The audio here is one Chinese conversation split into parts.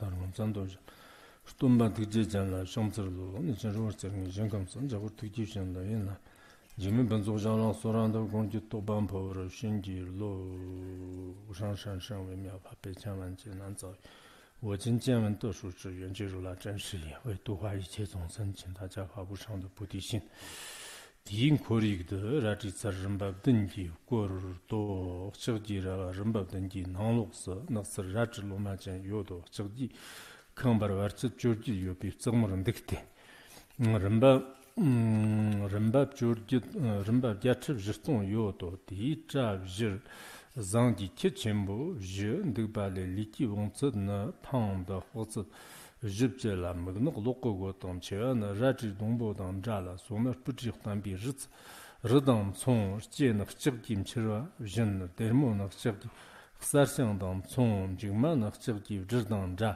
다른 잔도죠. 스톰바 디제잔라 숑츠르로 니전 로르체르니 젠컴선 자고 디제잔라 옛나 지금 번조장랑 소란도 공지 또반포로 신지로 우상산상 외며 파페 참만지 난자 我今见闻多数之源进入了真实也，为度化一切众生，请大家发无上的菩提心。디인 코리기도 라지사 름밥든지 고르도 저기라 름밥든지 나옥서 넉서 라지로마전 요도 저기 컴바르와츠 조지 요비 정모는 득대 름밥 조지 름밥 야츠 지스톤 요도 디자지 zangi tichembo je ndibale liki wongtsna pangda hots jibje la mgno loko go tom che na raji dongbo dang ja la so na puji tan bi rit redam cong je na chib kim chira jin dermo na chib sar xiang dang cong jingma na chib ji zhang ja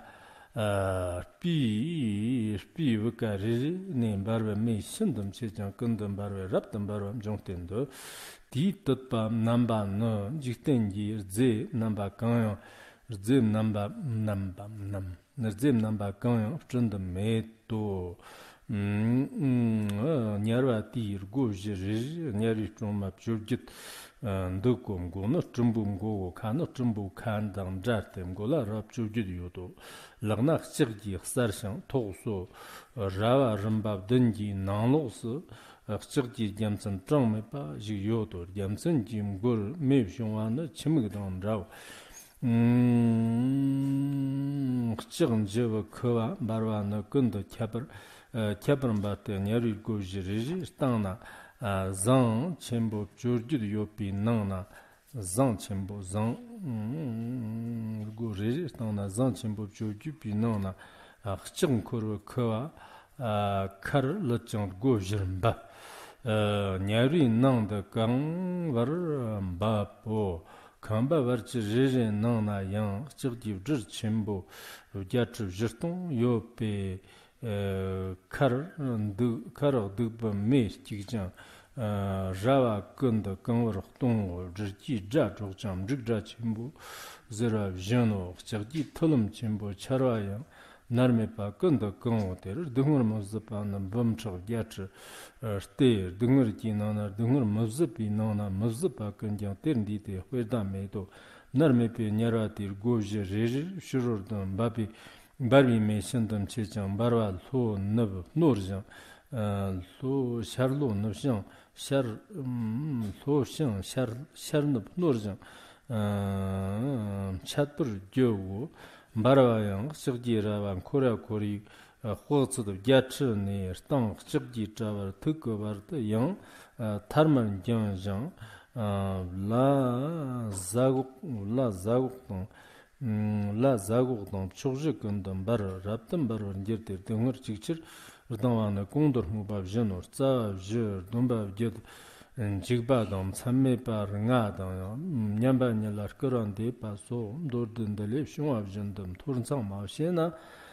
bi wka ri ne barwe me sindam che jang kendam barwe rapdam barwe jongten do di tutpa namba no jiktengi ze namba kanyo ze namba nam ze namba kanyo chunda me to nyarwa ti go jiri nyari choma pjurgit ndukum go no chumbum go kano chumbu kan dang jatem go la rap pjurgit yodo lagna chirgi xar shang toso rawa rambab dengi nanglos chirgi jamsan changme pa ji yodo jamsan jim gol me shongwa na chimig dang raw chirn jewa kwa barwa na kund kyabar batte nyari go jiri stangna zang chenbo churjid yopi nangna zang chenbo zang go jiri stangna zang chenbo churjid pi nangna chirn korwa kwa kar lachang go jirmba nyari nangda kang war ba po kamba war chi riri nangna yang chigdi jir chenbo gyachib jirtong yopi kar dugba me stikjang rawa kunda kangwar khtongo jirki ja chokcham jigja chenbo zira vijano chigdi tulam chenbo charwa yang narme pa kunda kangwo ter dungur mazapa na bamchag gyachib ste dungur ki nana dungur mazapa nana mazapa kanjang terndi te hueda me to narme pe nyara ter goje reji shururdan babi barbi me shandam chechang barwa lo nab norjang lo sharlo nabshang shar lo shang shar nab norjang chatpur gyogo barwa shigji rawan korea kori 호츠도 야츠네 땅 습지 자와 특거 버도 영 타르만 경장 라 자국 축지 근던 바로 랍든 바로 인제들 등을 직질 그동안에 공돌 무밥 전어 자저 돈바 게 직바동 참매바르가동 냠바냐라 그런데 봐서 도든들이 슝압전덤 토른상 마시나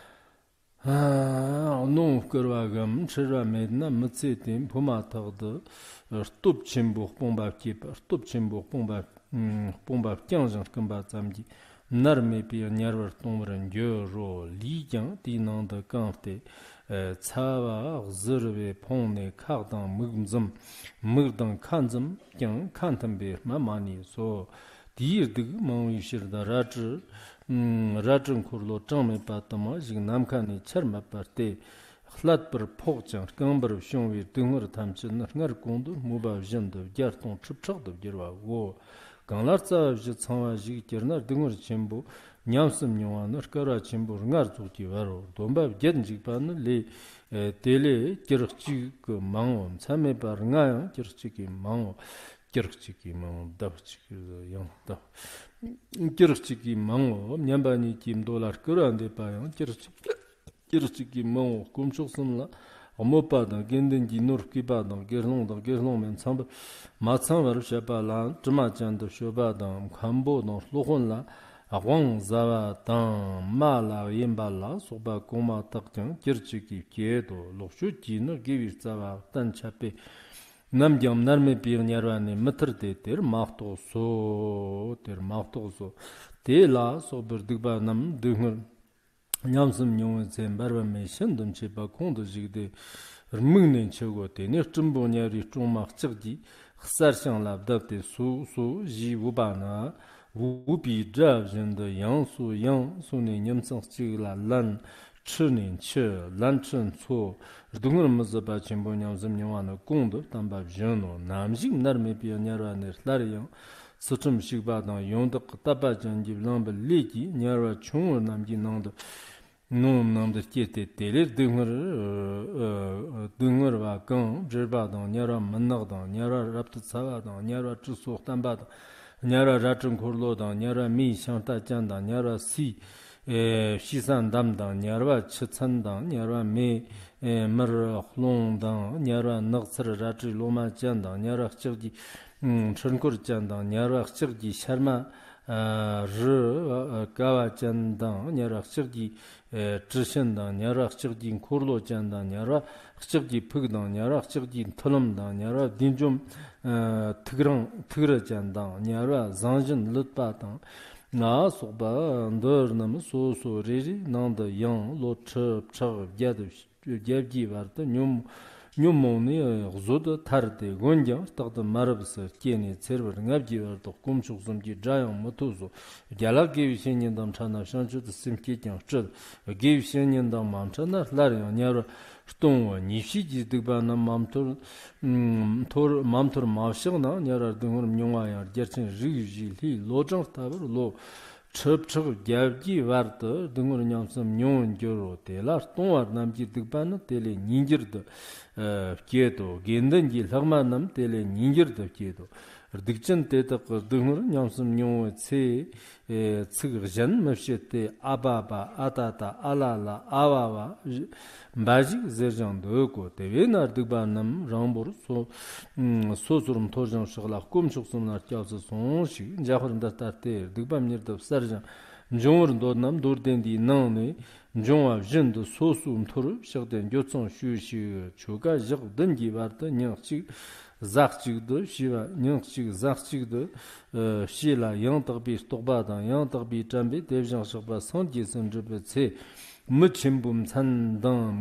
non kurwagam chira medna mtsitim puma tagde stup chimbu pomba kip stup chimbu pomba kyangjan kamba zamgi narme pi nyarwar tomran gyoro ligyang dinang de kante cawa zirwe ponne kagdan mugdan kanzam kyang kantambe mamani so dirdig mawishirda rajir rajin kurlo changme patama jig namkani charma parte khlat par phokchang kambar shongwi dungur tamchin ngar kondu muba jendo gyarton chipchag de girwa go ganglar tsa ji changwa jig gernar dungur chembu nyamsam nywa nar kara chembu ngar zuki waro domba gen jig pan le tele kirchig ko mangom chame par nga kirchig mango kirchig mango dabchig yang da kirchiki mango nyambani kim dollar kurande payo kirchiki mango kumchoksumla omopa da genden dinur kiba da gerlong men samb matsan var shapa la jma chan de shoba da khambo no lohon Awang zawa tang ma la yinba la soba koma takjang kirchiki kiedo lokshu jino givir zawa tan chape namgyam narme bir nyarwani mitr de ter mahto so te la sober digba nam dungur 냠섬 용은 젠 바르메 신돈 제바 공도 지데 르뭉네 쳐고데 네 쯤보냐리 좀막 적지 흑사상랍답데 수수 지우바나 우비 잡진의 양수 양수네 냠성 지라 란吃年吃兰吃错，东人么子把全部娘子娘完了公的，但把人咯，男性那没必要娘儿那那样，是这么些把当用的大把讲究，让不利己娘儿穷人男的弄的，弄弄的接的带来东儿把更这把当娘儿门那当娘儿รับ的啥把当娘儿吃素但把当娘儿热正苦罗当娘儿米香大酱当娘儿西。시산 담당 냐르와 쳔찬당 냐르와 메 머르 홀롱당 냐르와 넉스르 라지 로마 짠당 냐르와 쳔지 천코르 짠당 냐르와 쳔지 샤르마 르 가와 짠당 냐르와 쳔지 쳔신당 냐르와 쳔지 코르로 짠당 냐르와 쳔지 푸그당 냐르와 쳔지 털럼당 냐르와 딘좀 트그러 짠당 냐르와 zanjin 르빠당 na soba ndor nam so so re nand yang lo chap chap jad ji var ta nyum mo ne zod tar de gonja ta da marabs kene server ngab ji var to kum chuk zum ji jayang mo to zo gala ge shen yin dam chana shan chu de sim ke kyang chud ge shen yin dam mam chana lar yang nyar что нифиги дыба на мамтор мамтор мавшигна няра дынгор мюңая дерчин жили ложон табыр ло чып гявги варты дынгор нямсам мюң жоро телар тонар намги дыгбаны теле нингирды кето генден ги лагманам теле нингирды кето rdikchen teta qırdığır nyamsım nyoğu tse tsıgırjan mefşette ababa atata alala avava mbajik zerjan döko teve nardıkba nam rambor so surum torjan şıgla kum çuksumlar kyavsı son şi jahırım da tartır dıkbam nirde sarjan njoğur dodnam durdendi nane njoğa jinde sosum toru şıgden götson şu çoga jıgdın gi vardı nyaqçı zakçıgdı şiva nyaqçıg zakçıgdı şila yantaqbi stoqbadan yantaqbi jambi devjan şıqba sanjesin jibetse mıçımbum sandan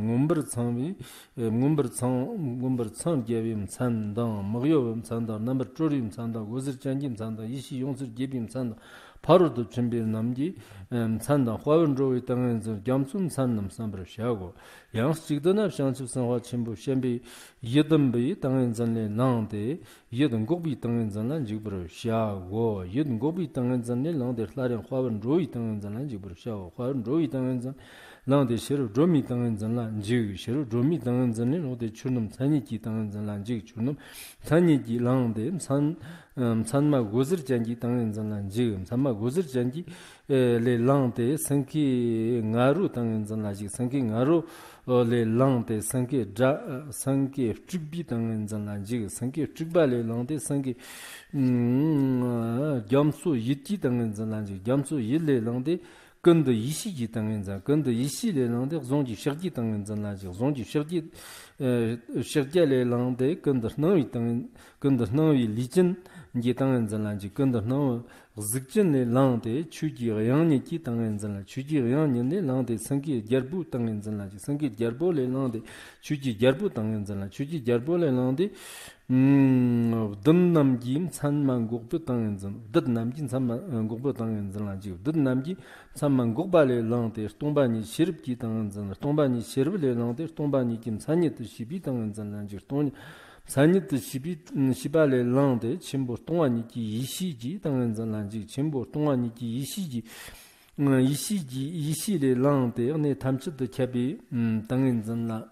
ngumbir sang gebim sandan mıgyovum sandan namır çorim sandan gozir çangim sandan işi yonsir gebim sandan 바로도 준비 남기 산당 화원조의 땅에서 겸순 산남 삼브를 하고 양식도나 상습 생활 침부 셴비 예든비 땅엔 전에 나한테 예든 고비 땅엔 전에 지브를 하고 예든 고비 땅엔 전에 나한테 라련 화원조의 땅엔 전에 지브를 하고 화원조의 땅엔 전에 나한테 시로 조미 땅엔 전에 지 시로 조미 땅엔 전에 어디 추놈 산이기 땅엔 전에 지 추놈 산이기 나한테 산마 고즈르 잔기 땅엔 전에 지금 산마 고즈르 잔기 le langte sanki ngaru tangen zanla ji sanki ngaru le langte sanki sanki chigbi tangen zanla ji sanki chigba le langte sanki gyamsu yiti tangen zanla ji gyamsu yile langte 근데 이시기 당연자 근데 이시래 랑데 zonji shirgi 당연 zanlaji zonji shirgi shirgele langde 근데 너이 당연 근데 너이 리진 이제 당연 zanlaji 근데 너 zikjinle langde chuji 양니 기 당연 zanla chuji 양니네 langde 상기 gerbu 당연 zanlaji 상기 gerbol에 langde chuji gerbu 당연 zanla chuji gerbol에 langde 든남김 산만 곡부 당연전 든남김 산만 곡부 당연전 라지 든남기 산만 곡발에 랑데 동반이 시릅기 당연전 동반이 시릅레 랑데 동반이 김 산이트 시비 당연전 라지 동 산이트 시비 시발에 랑데 침보 동안이기 이시지 당연전 라지 침보 동안이기 이시지 이시레 랑데 네 탐치도 캬비 당연전 라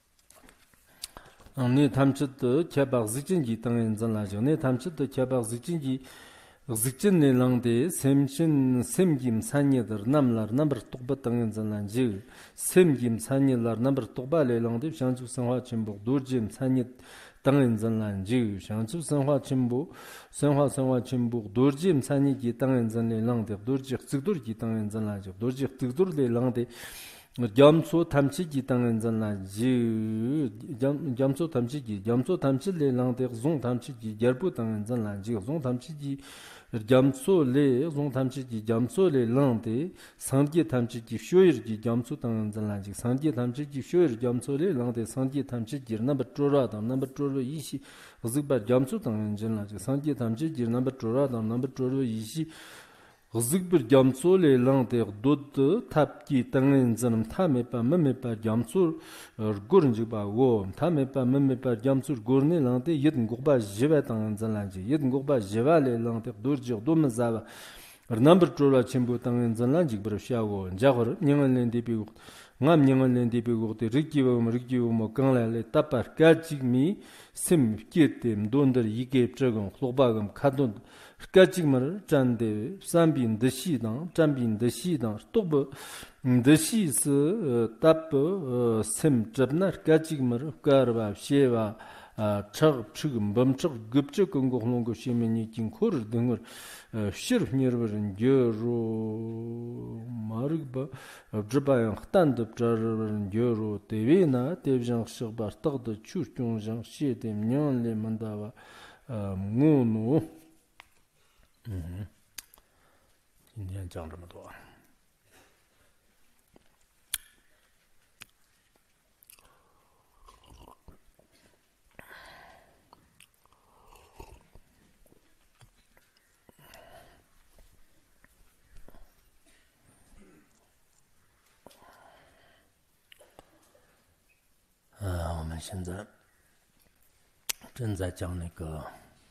네 탐치도 개박 직진기 땅엔 전라죠. 네 탐치도 개박 직진기 직진내 랑데 샘김 산예들 남lar 넘버 똑바 땅엔 전란지 샘김 산예lar 넘버 똑바레 랑데 상주 생활 침복 도짐 산예 땅엔 전란지 상주 생활 침복 생활 침복 도짐 산예기 땅엔 전레 랑데 도지 득도르기 땅엔 전라죠. 도지 득도르레 랑데 Jamso tamchiji tangan zanla ji jamso tamchi le langde zong tamchiji jarbu tangan zanla ji zong tamchiji jamso le zong tamchiji jamso le langde sangje tamchiji shoyir ji jamso tangan zanla ji sangje tamchiji shoyir jamso le langde sangje tamchiji number chora da number chora ishi zigba jamso tangan zanla ji sangje tamchiji number chora da number chora ishi Zikbir jamso le langde dod tapki tangen zanam tamepa memepa jamso gorin jigba go tamepa memepa jamso gorne langde yedin gogba jeva tangen zanlanji yedin gogba jeva le langde dorjig domazaba number trola chimbo tangen zanlanji bro shago jagor nyangal len depi ngam nyangal len depi go te rikiwo mo kangla le tapar kachigmi sim kietem donder yige pchagam khobagam khadon Kachigmar Chande, Sambin de Shidang, Chambin de Shidang, Tob de Shis Tap Sim Jabnar, Kachigmar, Garba, Sheva, Chag Chugum, Bumchuk, Gupchuk, and Gohlongo Shimini, Kur, Dungur, Shirf Nirver, and Guru Marigba, Jabai, Stand up Jar and Guru, Tevina, Tevjan Shirbar, Tag the Chuchung, Shi, Nyan Le Mandava, Mono. 今天讲这么多。我们现在正在讲那个，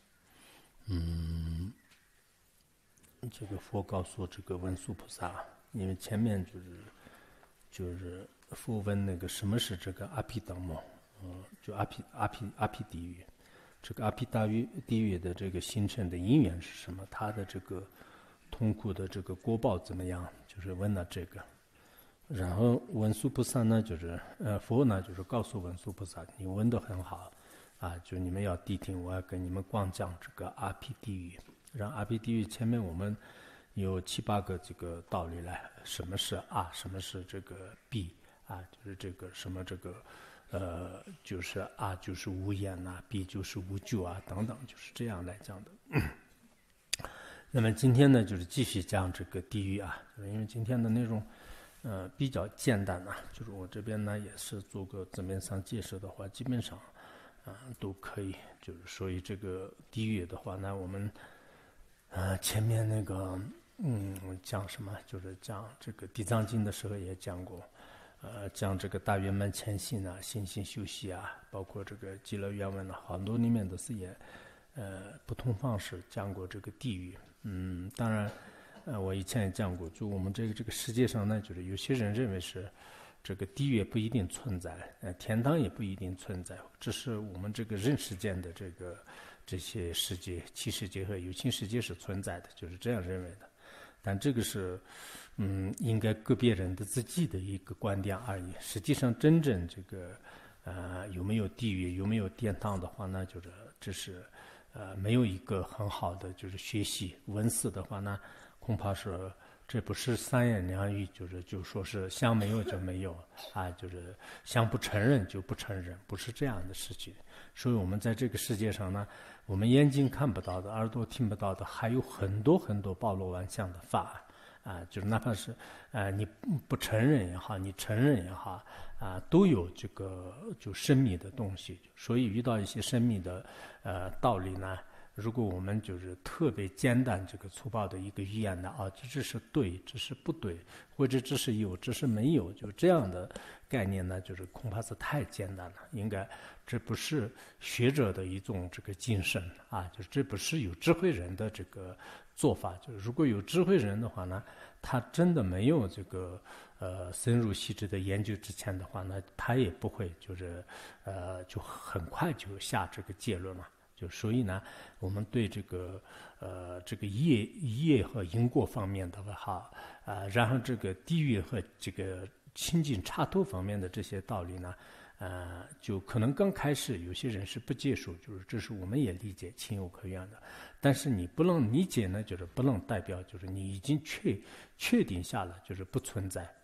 这个佛告诉这个文殊菩萨，因为前面就是佛问那个什么是这个阿毗达摩，就阿毗地狱，这个阿毗地狱的这个形成的因缘是什么？它的这个痛苦的这个果报怎么样？就是问了这个。然后文殊菩萨呢，就是佛呢，就是告诉文殊菩萨，你问得很好啊，就你们要谛听，我要跟你们光讲这个阿毗地狱。让阿毗地狱前面我们有7、8个这个道理来，什么是啊，什么是这个毗啊，就是这个什么这个就是啊就是无眼呐，毗就是无救啊等等，就是这样来讲的。那么今天呢，就是继续讲这个地狱啊，就是因为今天的内容比较简单呐，就是我这边呢也是做个字面上解释的话，基本上都可以。就是所以这个地狱的话呢，我们前面那个讲什么，就是讲这个地藏经的时候也讲过，讲这个大圆满前行啊、心性修习啊，包括这个极乐原文啊，很多里面都是也不同方式讲过这个地狱。当然我以前也讲过，就我们这个世界上呢，就是有些人认为是这个地狱也不一定存在，天堂也不一定存在，只是我们这个人世间的这些世界、器世界和有情世界是存在的，就是这样认为的。但这个是应该个别人的自己的一个观点而已。实际上，真正这个有没有地狱、有没有天堂的话呢，就是这是没有一个很好的就是学习文字的话呢，恐怕是这不是三言两语，就说是想没有就没有啊，就是想不承认就不承认，不是这样的事情。所以我们在这个世界上呢，我们眼睛看不到的、耳朵听不到的，还有很多很多包罗万象的法就是哪怕是你不承认也好，你承认也好都有这个就神秘的东西。所以遇到一些神秘的道理呢，如果我们就是特别简单这个粗暴的一个语言呢，这是对，这是不对，或者这是有，这是没有，就这样的概念呢，就是恐怕是太简单了。应该这不是学者的一种这个精神就是这不是有智慧人的这个做法。就是如果有智慧人的话呢，他真的没有这个深入细致的研究之前的话呢，他也不会就是就很快就下这个结论嘛。就所以呢，我们对这个业和因果方面的话然后这个地狱和这个清净插头方面的这些道理呢，就可能刚开始有些人是不接受，就是这是我们也理解情有可原的。但是你不能理解呢，就是不能代表就是你已经确定下了就是不存在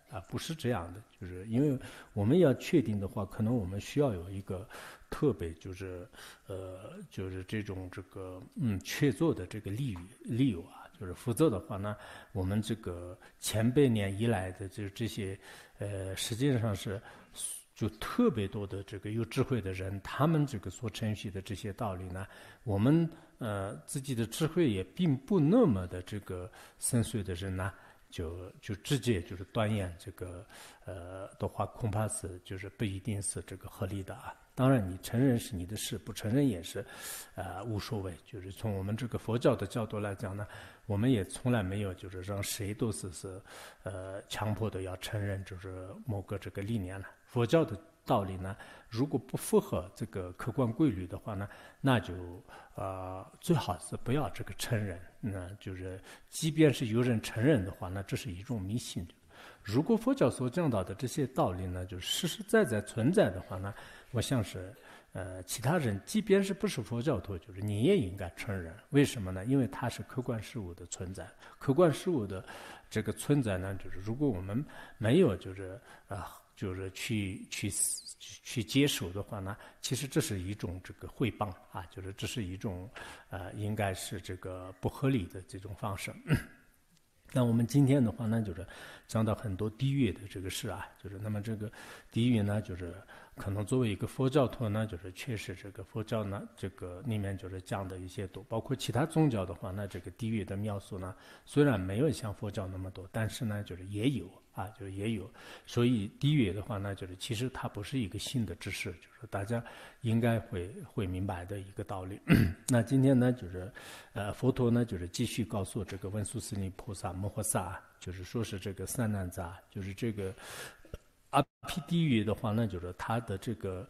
啊，不是这样的，就是因为我们要确定的话，可能我们需要有一个特别就是这个确凿的这个理由啊，就是否则的话呢，我们这个千百年以来的这些实际上是就特别多的这个有智慧的人，他们这个所承续的这些道理呢，我们自己的智慧也并不那么的这个深邃的人呢，就直接就是断言这个的话，恐怕是就是不一定是这个合理的啊。当然，你承认是你的事，不承认也是无所谓。就是从我们这个佛教的角度来讲呢，我们也从来没有就是让谁都是强迫的要承认就是某个这个理念了。佛教的道理呢，如果不符合这个客观规律的话呢，那就最好是不要这个承认。那就是即便是有人承认的话，那这是一种迷信。如果佛教所讲到的这些道理呢，就实实在在存在的话呢，我想是其他人即便是不是佛教徒，就是你也应该承认。为什么呢？因为它是客观事物的存在，客观事物的这个存在呢，就是如果我们没有就是去接受的话呢，其实这是一种这个诽谤啊，就是这是一种应该是这个不合理的这种方式。那我们今天的话呢，就是讲到很多地狱的这个事啊，就是那么这个地狱呢，就是可能作为一个佛教徒呢，就是确实这个佛教呢，这个里面就是讲的一些多，包括其他宗教的话呢，这个地狱的描述呢，虽然没有像佛教那么多，但是呢，就是也有啊，就是也有。所以地狱的话呢，就是其实它不是一个新的知识，就是大家应该会明白的一个道理。那今天呢，就是佛陀呢，就是继续告诉这个文殊师利菩萨摩诃萨，就是说是这个三难杂，就是这个阿毗地狱的话呢，就是它的这个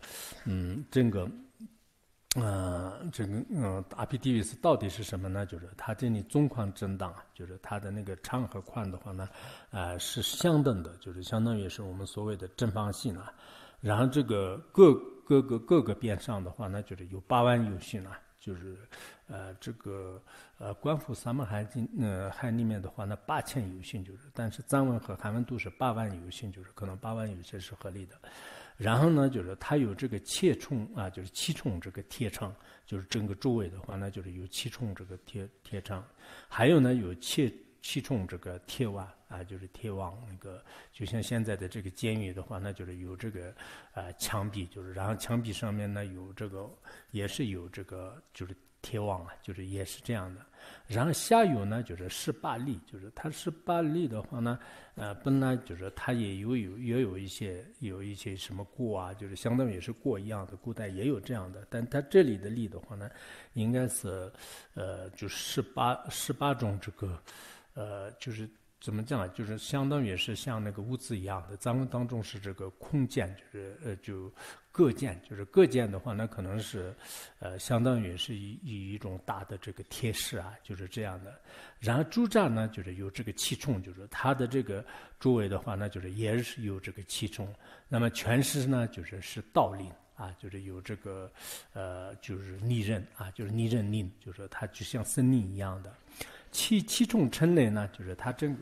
阿毗地狱是到底是什么呢？就是它这里中宽正当，就是它的那个长和宽的话呢，是相等的，就是相当于是我们所谓的正方形啊。然后这个各个边上的话呢，就是有8万有序啊，就是这个观复三门海经海里面的话呢，8000有序就是，但是藏文和韩文都是8万有序，就是可能8万有序是合理的。然后呢，就是它有这个切冲啊，就是7冲这个贴场，就是整个周围的话呢，就是有7冲这个贴场，还有呢有7冲这个贴网啊，就是贴网那个，就像现在的这个监狱的话，那就是有这个墙壁，就是然后墙壁上面呢有这个也是有这个就是贴网啊，就是也是这样的。然后下游呢就是18例，就是它18例的话呢，本来就是它也有一些什么过啊，就是相当于是过一样的，古代也有这样的，但它这里的例的话呢，应该是就18种这个就是怎么讲啊？就是相当于是像那个物字一样的，藏文当中是这个空间，就是就各件，就是各件的话呢，可能是相当于是以一种大的这个贴饰啊，就是这样的。然后柱栅呢，就是有这个7冲，就是它的这个周围的话呢，就是也是有这个7冲。那么全尸呢，是倒立啊，就是有这个就是泥人啊，就是泥人令，就是它就像森林一样的。七重称类呢，就是它整个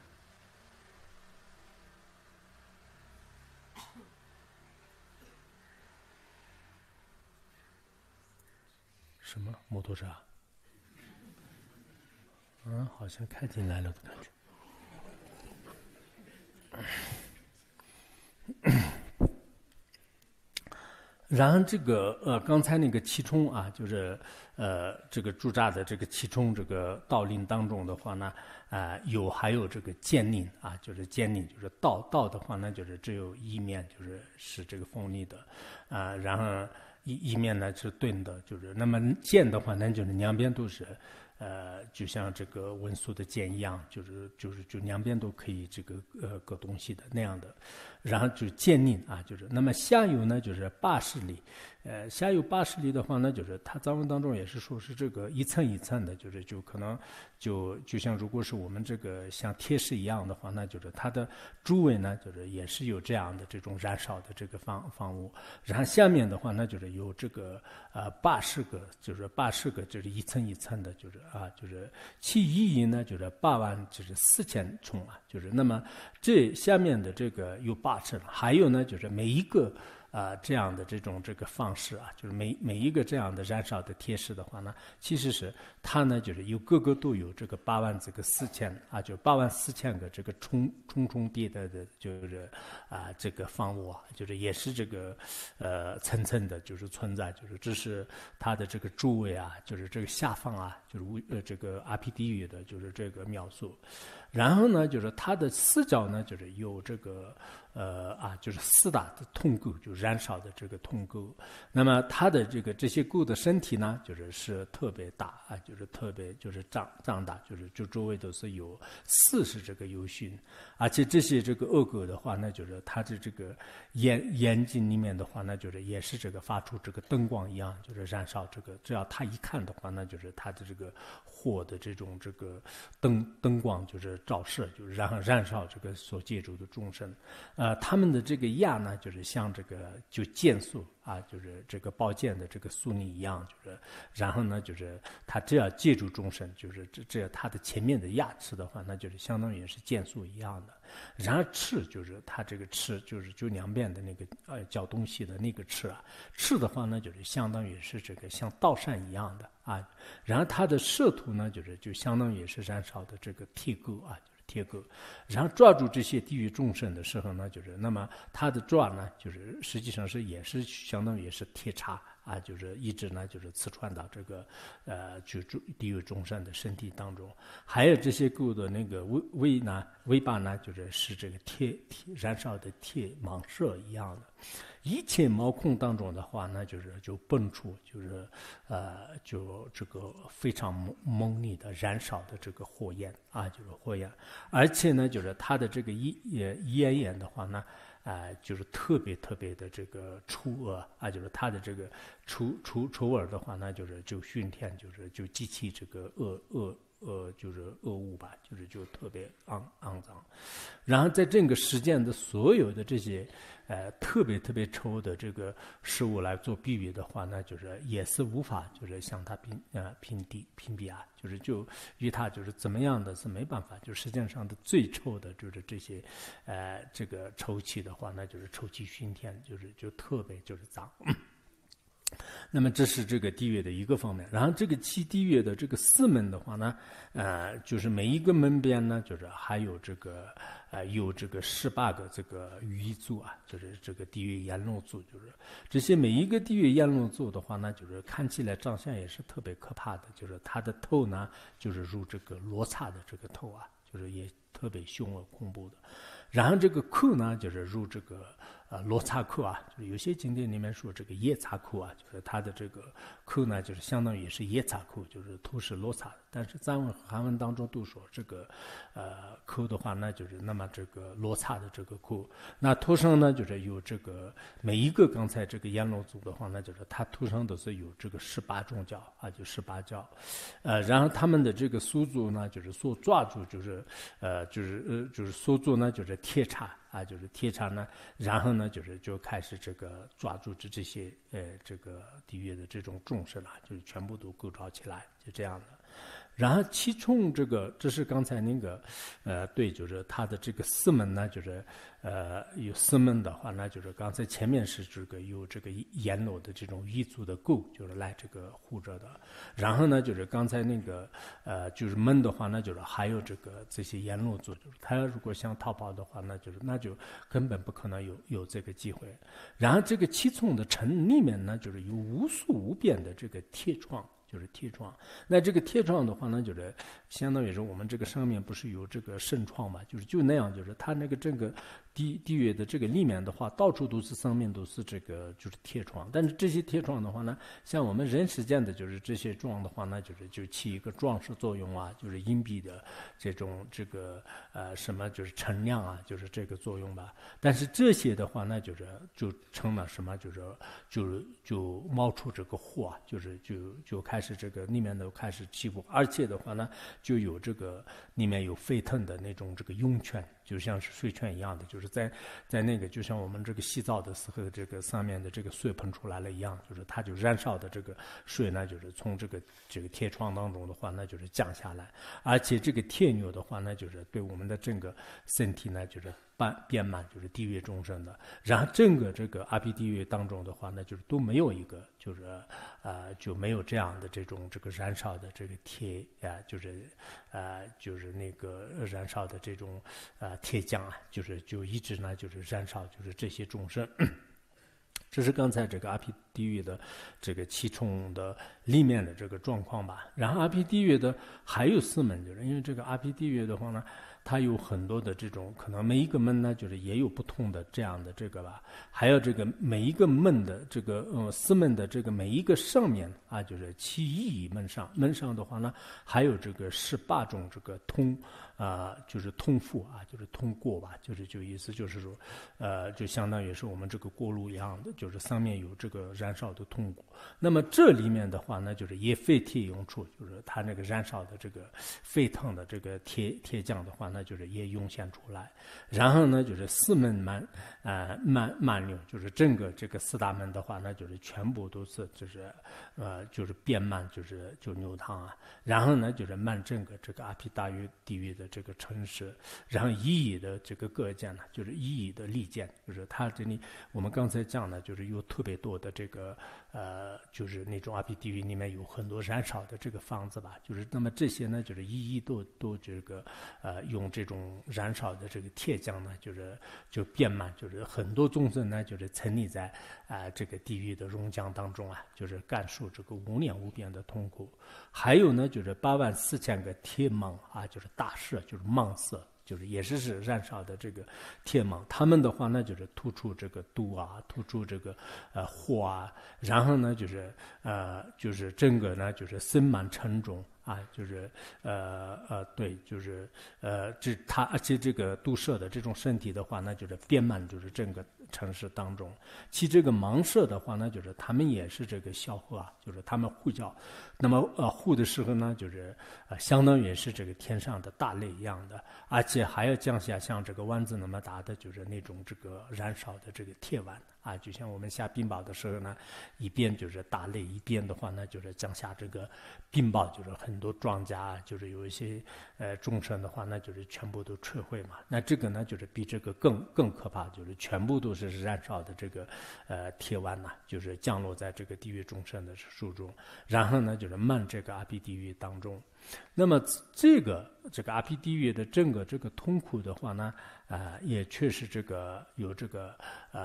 什么摩托车啊？好像开进来了的感觉。然后这个刚才那个7冲啊，就是这个驻扎的这个7冲这个道令当中的话呢，还有这个剑令啊，就是剑令，就是道的话呢，就是只有一面是这个锋利的，然后一面呢是钝的，就是那么剑的话呢，就是两边都是。就像这个文殊的剑一样，就两边都可以这个割东西的那样的，然后就是剑令啊，就是那么下游呢就是80里，下游80里的话呢，就是它藏文当中也是说是这个一层一层的，就可能就像如果是我们这个像贴饰一样的话，那就是它的周围呢就是也是有这样的这种燃烧的这个房屋，然后下面的话呢就是有这个80个，就是80个就是一层一层的，就是就是其意义呢，就是84000重啊，就是那么这下面的这个有8尺了，还有呢，就是每一个这样的这个方式啊，就是每一个这样的燃烧的贴式的话呢，其实是它呢就是有各个都有这个84000啊，就84000个这个重叠的就是这个房屋啊，就是也是这个层层的，就是存在，就是这是它的这个诸位啊，就是这个下方啊，就是这个阿毗地狱的，就是这个描述。然后呢，就是它的四角呢，就是有这个就是4大的铜钩，就燃烧的这个铜钩。那么它的这些钩的身体呢，是特别大啊，就是特别就是胀大，就周围都是有40这个油熏，而且这些这个恶钩的话呢，就是它的这个眼睛里面的话呢，就是也是这个发出这个灯光一样，就是燃烧这个，只要他一看的话呢，就是它的这个火的这个灯光就是照射，就是燃烧这个所借助的众生。他们的这个亚呢，就是像这个就剑术啊，就是这个宝剑的这个素泥一样，就是然后呢，就是他只要借助众生，就是这样他的前面的亚翅的话，那就是相当于是剑术一样的。然而翅就是它这个翅就两边的那个搅东西的那个翅啊，翅的话呢，就是相当于是这个像道扇一样的啊。然后它的射途呢，就相当于是燃烧的这个铁钩啊。铁钩，然后抓住这些地狱众生的时候呢，就是那么他的抓呢，就是实际上也是相当于是铁叉啊，就是一直呢就是刺穿到这个就地狱众生的身体当中。还有这些钩的那个尾巴呢，是这个铁燃烧的铁蟒蛇一样的。一切毛孔当中的话呢，就蹦出，就这个非常猛烈的燃烧的这个火焰啊，就是火焰，而且呢，就是它的这个烟眼的话呢，就是特别的这个出恶啊，就是它的这个出耳的话呢，就熏天，就激起这个就是恶物吧，就特别肮脏。然后在整个世间的所有的这些特别丑的这个事物来做比喻的话呢，也是无法向它评比啊，就与它怎么样的是没办法，世界上的最臭的这些这个臭气的话，那臭气熏天，就特别脏。那么这是这个地狱的一个方面，然后这个七地狱的这个4门的话呢，就是每一个门边呢，还有有这个18个这个狱卒啊，这个地狱阎罗卒，这些每一个地狱阎罗卒的话呢，看起来长相也是特别可怕的，他的头呢，如这个罗刹的这个头啊，也特别凶恶恐怖的。然后这个口呢，如这个罗刹口啊，有些经典里面说这个夜叉口啊，它的这个口呢，相当于是夜叉口，头是罗刹的。但是藏文和韩文当中都说这个口的话呢，那么这个罗刹的这个口，那头上呢，有这个每一个刚才这个阎罗族的话呢，他头上都是有这个18种角啊，就18角，然后他们的这个宿主呢，所抓住所做呢，铁叉啊，铁叉呢，然后呢，就开始这个抓住这些这个地狱的这种众生啊，全部都构造起来，就这样的。然后其中这是刚才那个对，它的这个4门呢，有4门的话呢，刚才前面是有这个阎罗的这种狱卒的钩，来这个护着的。然后呢，刚才那个门的话呢，还有这些阎罗卒，他如果想逃跑的话，那就根本不可能有这个机会。然后这个七重的城里面呢，有无数无边的这个铁窗。铁窗，那这个铁窗的话呢，相当于是我们这个上面不是有这个圣窗嘛，就那样，它那个整个地狱的这个里面的话，到处都是上面都是这个铁窗，但是这些铁窗的话呢，像我们人世间的这些窗的话呢，就起一个装饰作用啊，硬币的这种什么称量啊，这个作用吧。但是这些的话呢，就成了什么，就冒出这个火啊，就开始这个里面都开始起火，而且的话呢，就有这个里面有沸腾的那种这个涌泉就像是水泉一样的，就是在那个就像我们这个洗澡的时候，这个上面的这个水喷出来了一样，就是它就燃烧的这个水呢，就是从这个铁窗当中的话，那就是降下来，而且这个铁牛的话呢，就是对我们的整个身体呢，就是遍满就是地狱众生的，然后整个这个阿毗地狱当中的话呢，就是都没有一个就是就没有这样的这个燃烧的这个铁就是那个燃烧的这种铁匠啊，就一直呢就是燃烧就是这些众生。这是刚才这个阿毗地狱的这个七重的里面的这个状况吧。然后阿毗地狱的还有4门，就是因为这个阿毗地狱的话呢，它有很多的这种，可能每一个门呢，就是也有不同的这样的这个吧。还有这个每一个门的这个4门的这个每一个上面啊，就是7亿门上的话呢，还有这个18种这个就是通复啊，就是通过吧，就意思就是说，就相当于是我们这个锅炉一样的，就是上面有这个燃烧的通过。那么这里面的话呢，就是也沸铁涌出，就是它那个燃烧的这个沸腾的这个铁浆的话呢，就是也涌现出来。然后呢，就是4门慢流，就是整个这个4大门的话呢，就是全部都是就是变慢，就流淌啊。然后呢，就是慢整个这个阿毗地狱的这个城市，然后一的这个各件呢，就是一的利剑，就是它这里我们刚才讲的，就是有特别多的这个就是那种阿毗地狱里面有很多燃烧的这个房子吧，就是那么这些呢，就是一都这个用这种燃烧的这个铁匠呢，就变满，就是很多众生呢，就是沉溺在这个地狱的熔浆当中啊，就是感受这个无量无边的痛苦。还有呢，就是84000个铁蟒啊，就是大蛇，就是蟒蛇，就是也是燃烧的这个铁蟒，他们的话呢，就是吐出这个毒啊，吐出这个火啊，然后呢，就是整个呢，就是身满沉重啊，就是对，就是它而且这个毒蛇的这种身体的话呢，就是遍满就是整个城市当中。其这个蟒蛇的话呢，就是他们也是这个小河啊，就是他们呼叫，那么呼的时候呢，就是相当于是这个天上的大雷一样的，而且还要降下像这个丸子那么大的，就是那种这个燃烧的这个铁丸啊，就像我们下冰雹的时候呢，一边就是大雷，一边的话呢就是降下这个冰雹，就是很多庄稼，就是有一些众生的话，那就是全部都摧毁嘛。那这个呢，就是比这个更可怕，就是全部都是燃烧的这个铁丸呐，就是降落在这个地狱众生的手中，然后呢就是漫这个阿毗地狱当中。那么这个阿毗地狱的整个这个痛苦的话呢，也确实这个有这个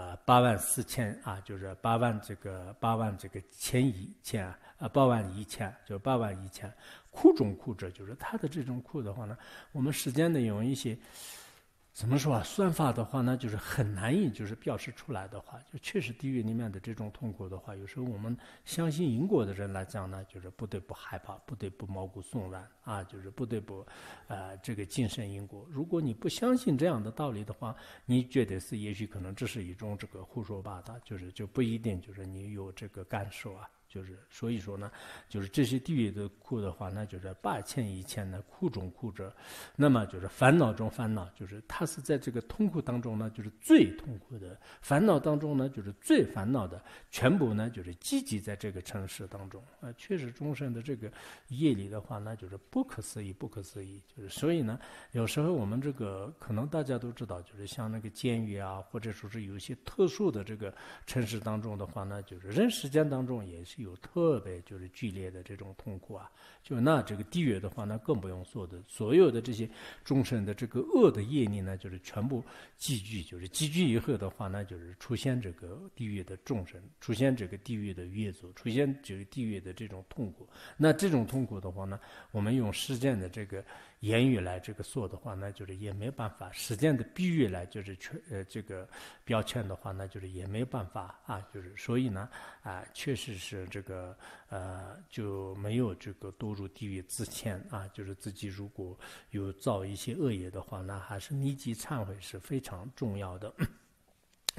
84000啊，就是8万这个千亿千8万1千，就是8万1千苦中苦者，就是它的这种苦的话呢，我们时间的用一些。怎么说啊？算法的话呢，就是很难以就是表示出来的话，就确实地狱里面的这种痛苦的话，有时候我们相信因果的人来讲呢，就是不得不害怕，不得不毛骨悚然啊，就是不得不这个谨慎因果。如果你不相信这样的道理的话，你觉得是也许可能这是一种这个胡说八道，就不一定就是你有这个感受啊。就是所以说呢，就是这些地狱的苦的话，那就是81000呢苦中苦者，那么就是烦恼中烦恼，就是它是在这个痛苦当中呢，就是最痛苦的；烦恼当中呢，就是最烦恼的，全部呢就是积集在这个城市当中啊。确实众生的这个业力的话，那就是不可思议，不可思议。就是所以呢，有时候我们这个可能大家都知道，就是像那个监狱啊，或者说是有一些特殊的这个城市当中的话呢，就是人世间当中也是有特别就是剧烈的这种痛苦啊，就那这个地狱的话呢，更不用说的，所有的这些众生的这个恶的业力呢，就是全部积聚，就是积聚以后的话呢，就是出现这个地狱的众生，出现这个地狱的业族，出现这个地狱的这种痛苦。那这种痛苦的话呢，我们用实践的这个言语来这个说的话呢，就是也没有办法；实践的比喻来就是这个标签的话呢，就是也没有办法啊，就是所以呢确实是这个就没有这个堕入地狱之前啊，就是自己如果有造一些恶业的话，那还是立即忏悔是非常重要的。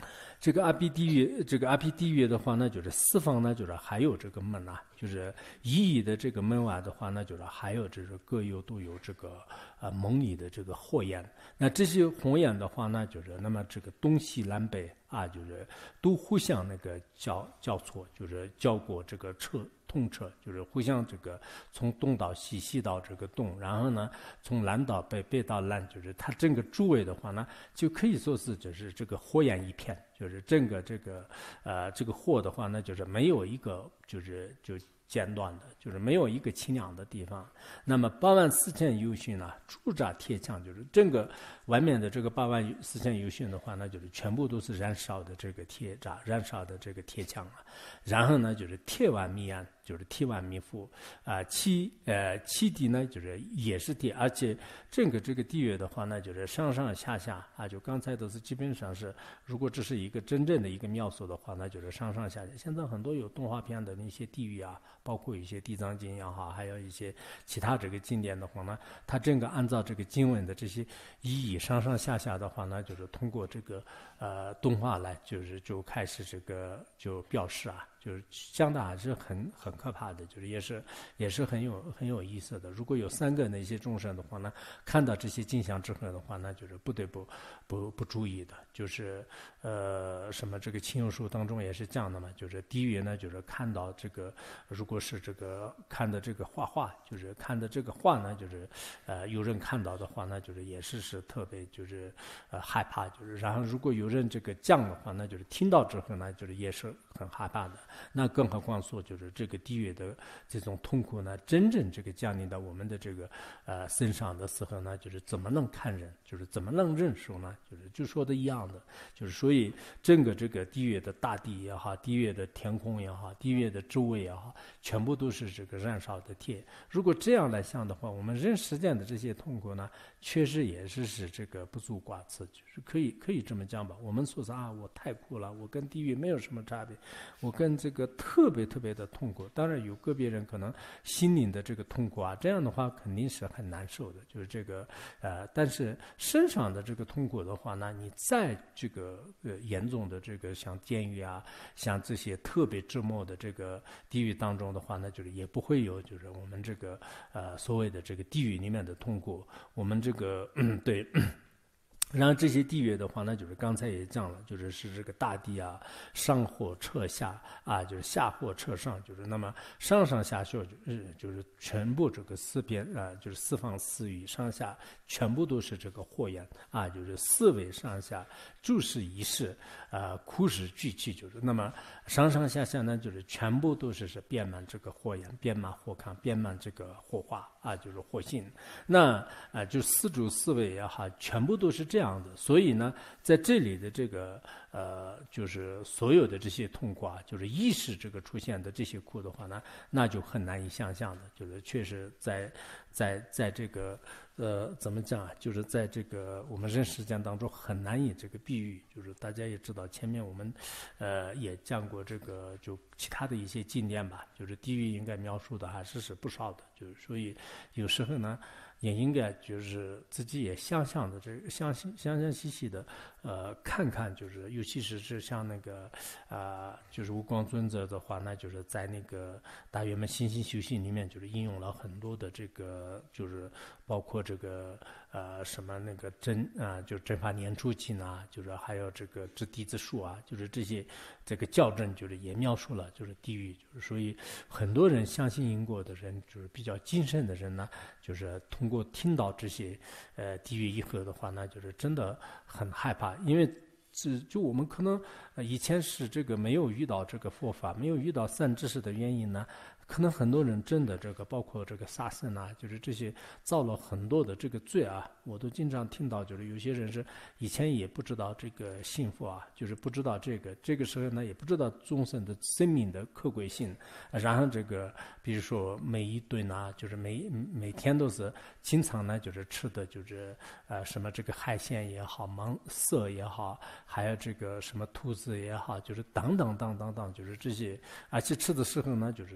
这个阿鼻地狱，这个阿鼻地狱的话呢，就是四方呢，就是还有这个门啊，就是一的这个门外的话呢，就是还有这个都有这个蒙里的这个火焰。那这些火焰的话呢，就是那么这个东西南北啊，就是都互相那个交错，就是交过这个通车，就是互相这个从东到西，西到这个东，然后呢从南到北，北到南，就是它整个周围的话呢，就可以说是就是这个火焰一片，就是整个这个火的话呢，就是没有一个就间断的，就是没有一个清凉的地方。那么84000由旬呢，驻扎铁墙，就是整个外面的这个84000由旬的话呢，就是全部都是燃烧的这个铁闸，燃烧的这个铁墙啊。然后呢，就是铁腕密案，就是铁腕密布啊，其地呢就是也是铁，而且整个这个地狱的话呢，就是上上下下啊，就刚才都是基本上是，如果这是一个真正的一个描述的话，那就是上上下下。现在很多有动画片的那些地狱啊，包括一些地藏经也好，还有一些其他这个经典的话呢，它整个按照这个经文的这些意义上上下下的话呢，就是通过这个动画来，就开始这个就表示啊。就是讲的还是很可怕的，就是也是很有意思的。如果有3个那些众生的话呢，看到这些景象之后的话呢，就是不得不注意的，就是什么这个亲友书当中也是讲的嘛，就是地狱呢，就是看到这个，如果是这个看的这个画，就是看的这个画呢，就是有人看到的话呢，就是也是特别就是害怕，就是然后如果有人这个讲的话呢，就是听到之后呢，就是也是很害怕的。那更何况说，就是这个地狱的这种痛苦呢，真正这个降临到我们的这个身上的时候呢，就是怎么能看人，就是怎么能忍受呢？就说的一样的，就是所以整个这个地狱的大地也好，地狱的天空也好，地狱的周围也好，全部都是这个燃烧的铁。如果这样来想的话，我们人世间的这些痛苦呢，确实也是这个不足挂齿，就是可以这么讲吧。我们说是啊，我太苦了，我跟地狱没有什么差别，我跟这个特别的痛苦。当然有个别人可能心灵的这个痛苦啊，这样的话肯定是很难受的，就是这个但是身上的这个痛苦的话呢，你在这个严重的这个像监狱啊，像这些特别折磨的这个地狱当中的话呢，就是也不会有就是我们这个所谓的这个地狱里面的痛苦，我们这个对。然后这些地狱的话呢，就是刚才也讲了，是这个大地啊，上或撤下啊，就是下或撤上，就是那么上上下下就是全部这个四边啊，就是四方四域上下全部都是这个火焰啊，就是四维上下诸事一事苦事俱气，就是那么上上下下呢，就是全部都是遍满这个火焰，遍满火糠，遍满这个火花啊，就是火星。那就四主四维也好，全部都是这样的。所以呢，在这里的这个就是所有的这些痛苦啊，就是意识这个出现的这些苦的话呢，那就很难以想象的，就是确实在这个怎么讲啊？就是在这个我们人世间当中很难以这个比喻。就是大家也知道，前面我们也讲过这个就其他的一些经典吧，就是地狱应该描述的还是不少的，就是所以有时候呢。也应该就是自己也想象的这个详细的看看，就是尤其是像那个就是无光尊者的话，那就是在那个大圆满心性修行里面，就是应用了很多的这个，就是包括这个什么那个就是真法念处经啊，就是还有这个知弟子术啊，就是这个校正，就是也描述了就是地狱，就是所以很多人相信因果的人，就是比较谨慎的人呢，就是通过听到这些地狱以后的话呢，就是真的很害怕，因为就我们可能以前是这个没有遇到这个佛法，没有遇到善知识的原因呢。可能很多人真的这个，包括这个杀生啊，就是这些造了很多的这个罪啊，我都经常听到，就是有些人是以前也不知道这个幸福啊，就是不知道这个时候呢，也不知道众生的生命的可贵性，然后这个比如说每一顿啊，就是每天都是经常呢，就是吃的就是什么这个海鲜也好，色也好，还有这个什么兔子也好，就是等等，就是这些，而且吃的时候呢，就好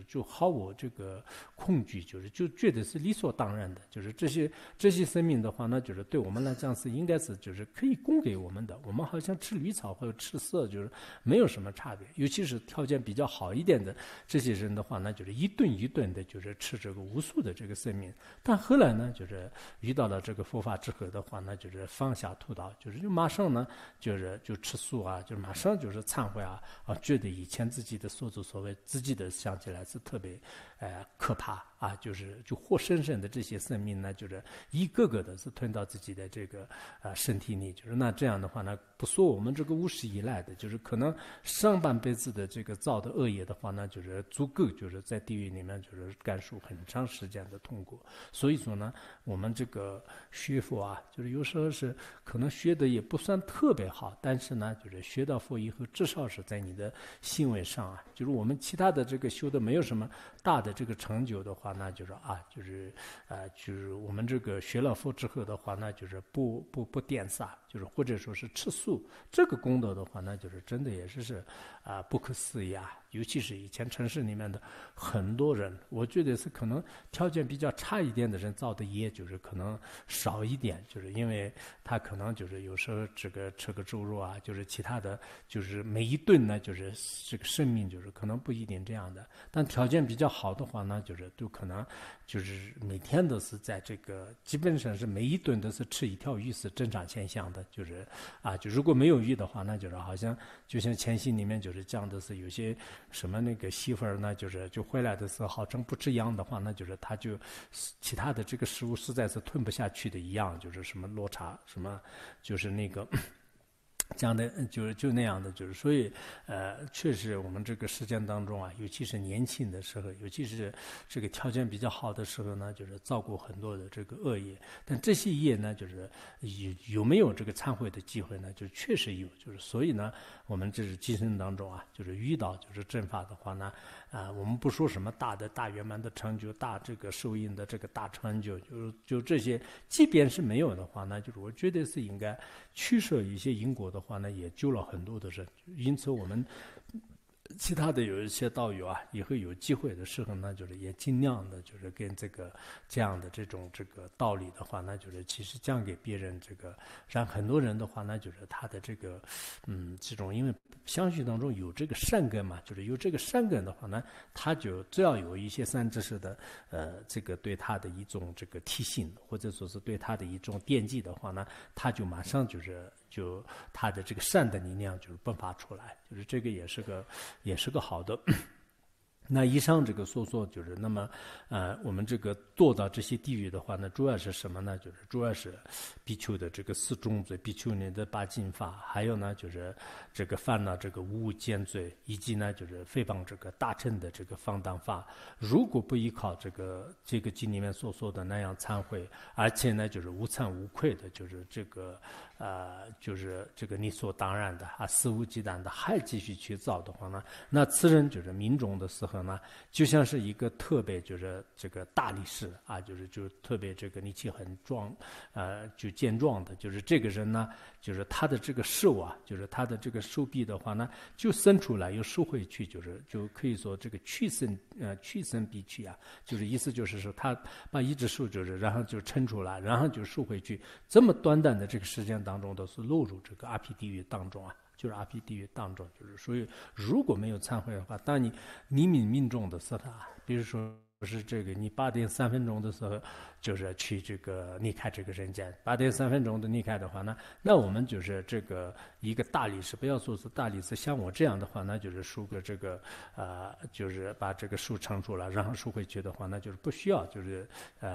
毫无这个恐惧，就觉得是理所当然的，就是这些生命的话呢，就是对我们来讲是应该是就是可以供给我们的，我们好像吃绿草或者吃色就是没有什么差别，尤其是条件比较好一点的这些人的话呢，就是一顿一顿的就是吃这个无数的这个生命，但后来呢，就是遇到了这个佛法之后的话呢，就是放下屠刀，就马上呢，就吃素啊，就马上就是忏悔啊，觉得以前自己的所作所为，自己的想起来是特别可怕啊，就活生生的这些生命呢，就是一个个的是吞到自己的这个身体里，就是那这样的话呢，不说我们这个无始以来的，就是可能上半辈子的这个造的恶业的话呢，就是足够就是在地狱里面就是感受很长时间的痛苦。所以说呢，我们这个学佛啊，就是有时候是可能学的也不算特别好，但是呢，就是学到佛以后，至少是在你的行为上啊，就是我们其他的这个修的没有什么大的这个成就的话，那就是就是我们这个学了佛之后的话，那就是不颠撒，就是或者说是吃素，这个功德的话，那就是真的也是不可思议啊。尤其是以前城市里面的很多人，我觉得是可能条件比较差一点的人造的业，就是可能少一点，就是因为他可能就是有时候这个吃个猪肉啊，就是其他的，就是每一顿呢，就是这个生命就是可能不一定这样的。但条件比较好的话呢，就是都可能就是每天都是在这个基本上是每一顿都是吃一条鱼是正常现象的，就是就如果没有鱼的话，那就是好像就像前戏里面就是讲的是有些什么那个媳妇儿呢，就回来的时候号称不吃羊的话，那就是他就其他的这个食物实在是吞不下去的一样，就是什么落差什么就是那个讲的就那样的，就是所以确实我们这个时间当中啊，尤其是年轻的时候，尤其是这个条件比较好的时候呢，就是造过很多的这个恶业。但这些业呢，就是有没有这个忏悔的机会呢？就确实有，就是所以呢，我们这是今生当中啊，就是遇到就是正法的话呢，我们不说什么大圆满的成就，大这个受印的这个大成就，就这些，即便是没有的话呢，就是我觉得是应该取舍一些因果的话呢，也救了很多的人。因此我们其他的有一些道友啊，以后有机会的时候呢，就是也尽量的，就是跟这样的这种这个道理的话呢，就是其实讲给别人这个，让很多人的话呢，就是他的这个这种，因为相续当中有这个善根嘛，就是有这个善根的话呢，他就只要有一些善知识的这个对他的一种这个提醒，或者说是对他的一种惦记的话呢，他就马上就他的这个善的力量就是迸发出来，就是这个也是个好的。那以上这个说就是那么我们这个做到这些地狱的话呢，主要是什么呢？就是主要是比丘的这个四重罪，比丘尼的八禁法，还有呢就是这个犯了这个无间罪，以及呢就是诽谤这个大乘的这个放荡法。如果不依靠这个经里面所说的那样忏悔，而且呢就是无惭无愧的，就是就是这个理所当然的肆无忌惮的还继续去造的话呢，那此人就是民众的时候呢，就像是一个特别就是这个大力士就特别这个力气很壮就健壮的，就是这个人呢，就是他的这个手就是他的这个手臂的话呢，就伸出来又收回去，就可以说这个去伸必去就是意思就是说他把一只手就是然后就抻出来，然后就收回去，这么短暂的这个时间当中都是落入这个阿毗地狱当中就是阿毗地狱当中，就是所以如果没有忏悔的话，当你黎民命中的时候比如说是这个你8点3分钟的时候就是去这个离开这个人间，8点3分钟的离开的话呢，那我们就是这个一个大力士，不要说是大力士，像我这样的话那就是梳个这个就是把这个梳撑出来，然后梳回去的话，那就是不需要就是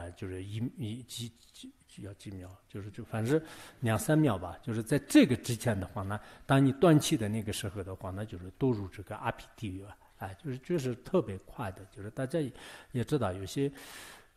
要几秒，就反正2、3秒吧，就是在这个之前的话呢，当你断气的那个时候的话，那就是堕入这个阿毗地狱就是特别快的，就是大家也知道有些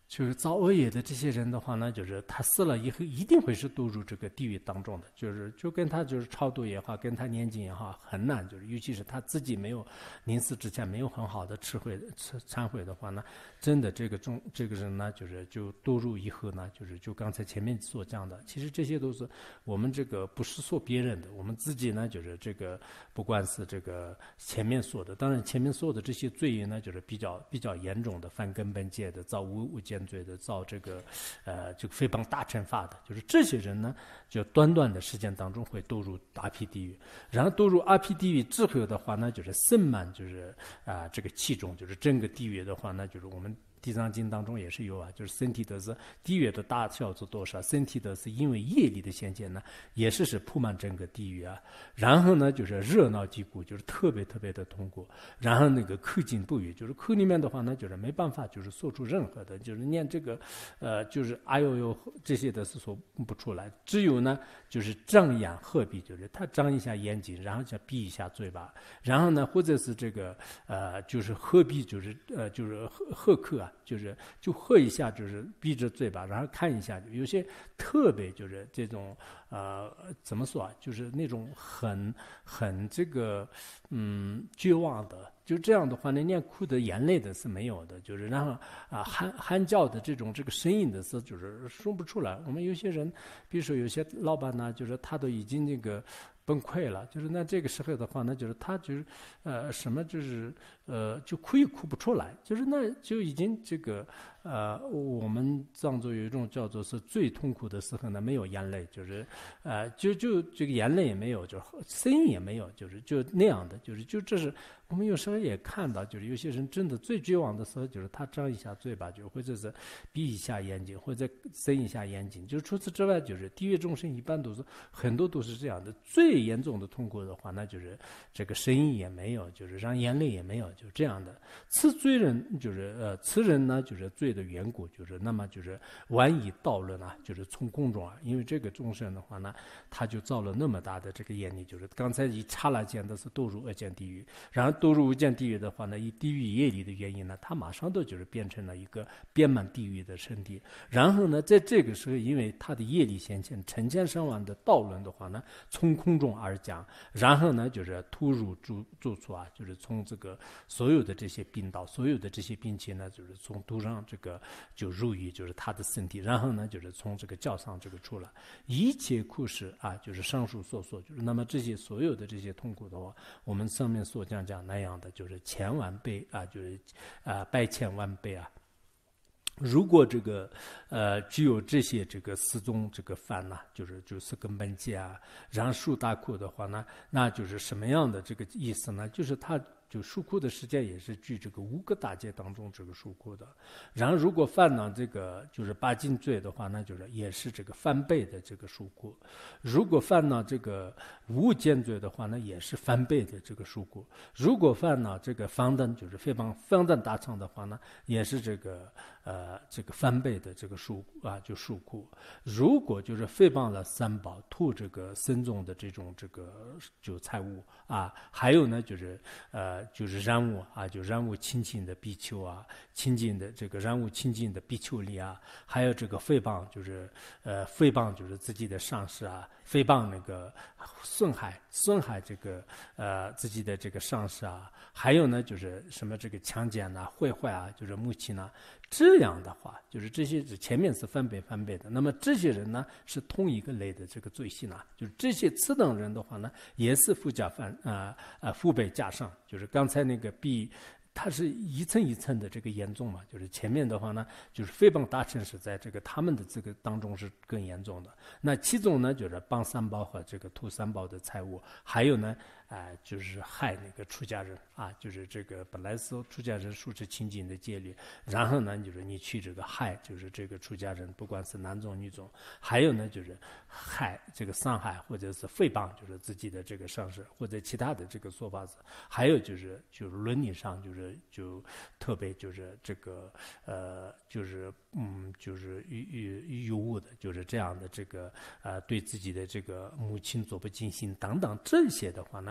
就是造恶业的这些人的话呢，就是他死了以后一定会是堕入这个地狱当中的，就跟他就是超度也好，跟他念经也好，很难，就是尤其是他自己没有临死之前没有很好的忏悔的话呢，真的这个人呢，就堕入以后呢，就刚才前面所讲的，其实这些都是我们这个不是说别人的，我们自己呢，就是这个不管是这个前面说的，当然前面说的这些罪业呢，就是比较严重的，犯根本戒的，造无间罪的，造这个诽谤大乘法的，就是这些人呢，就短短的时间当中会堕入阿毗地狱，然后堕入阿毗地狱之后的话呢，就是盛满就是这个气中，就是整个地狱的话呢，就是我们地藏经当中也是有啊，就是身体的是地狱的大小是多少，身体的是因为业力的显现呢，也是铺满整个地狱啊。然后呢，就是热闹地狱，就是特别特别的痛苦。然后那个口禁不语，就是口里面的话呢，就是没办法，就是说出任何的，就是念这个就是啊呦呦这些的是说不出来，只有呢就是张眼合闭，就是他张一下眼睛，然后再闭一下嘴巴，然后呢或者是这个就是合闭，就是合口啊。就喝一下，就是闭着嘴巴，然后看一下，有些特别就是这种怎么说啊，就是那种很这个绝望的，就这样的话呢，连哭的眼泪的是没有的，就是然后喊叫的这个声音的是就是说不出来。我们有些人，比如说有些老板呢，就是他都已经那个崩溃了，就是那这个时候的话呢，就是他就是什么就是就哭也哭不出来，就是那就已经这个我们藏族有一种叫做是最痛苦的时候呢，没有眼泪，就是就这个眼泪也没有，就声音也没有，就那样的，就这是我们有时候也看到，就是有些人真的最绝望的时候，就是他张一下嘴巴，就或者是闭一下眼睛，或者睁一下眼睛，就除此之外，就是地狱众生一般都是很多都是这样的。最严重的痛苦的话，那就是这个声音也没有，就是让眼泪也没有，就这样的。此罪人就是此人呢，就是罪的缘故，就是那么就是晚以道论啊，就是从公众啊，因为这个众生的话呢，他就造了那么大的这个业力，就是刚才一刹那间的是堕入恶见地狱，然后堕入无间地狱的话呢，以地狱业力的原因呢，他马上都就是变成了一个遍满地狱的身体。然后呢，在这个时候，因为他的业力显现，成千上万的道论的话呢，从空中而降，然后呢，就是突入住处啊，就是从这个所有的这些病道，所有的这些病情呢，就是从肚上这个就入于就是他的身体，然后呢，就是从这个脚上这个出来，一切苦事啊，就是上述所说，就是那么这些所有的这些痛苦的话，我们上面所讲那样的，就是千万倍啊，就是百千万倍啊。如果这个具有这些这个四种这个犯呢，就是根本戒啊，然后受大苦的话呢，那就是什么样的这个意思呢？就是他就受苦的时间也是据这个五个大戒当中这个受苦的。然后如果犯了这个就是八禁罪的话，那就是也是这个翻倍的这个受苦。如果犯了这个无间罪的话呢，也是翻倍的这个受苦。如果犯了这个方等就是诽谤方等大乘的话呢，也是这个翻倍的这个就受苦。如果就是诽谤了三宝，吐这个僧众的这种这个就财物啊，还有呢就是染污啊，就染污清净的比丘啊，清净的这个染污清净的比丘尼啊，还有这个诽谤就是诽谤就是自己的上司啊，诽谤那个损害这个自己的这个上司啊，还有呢就是什么这个强奸啊、毁坏啊，就是母亲啊，这样的话就是这些前面是翻倍的，那么这些人呢是同一个类的这个罪行啊，就是这些次等人的话呢也是附加父辈加上，就是刚才那个比它是一层一层的这个严重嘛，就是前面的话呢，就是诽谤大乘是在这个他们的这个当中是更严重的。那其中呢，就是帮三宝和这个吐三宝的财物，还有呢，就是害那个出家人啊，就是这个本来是出家人素持清净的戒律，然后呢，就是你去这个害，就是这个出家人，不管是男种女种，还有呢，就是害这个伤害或者是诽谤，就是自己的这个上司或者其他的这个说法是，还有就是伦理上就特别就是这个就是有误的，就是这样的这个对自己的这个母亲做不尽心等等这些的话呢，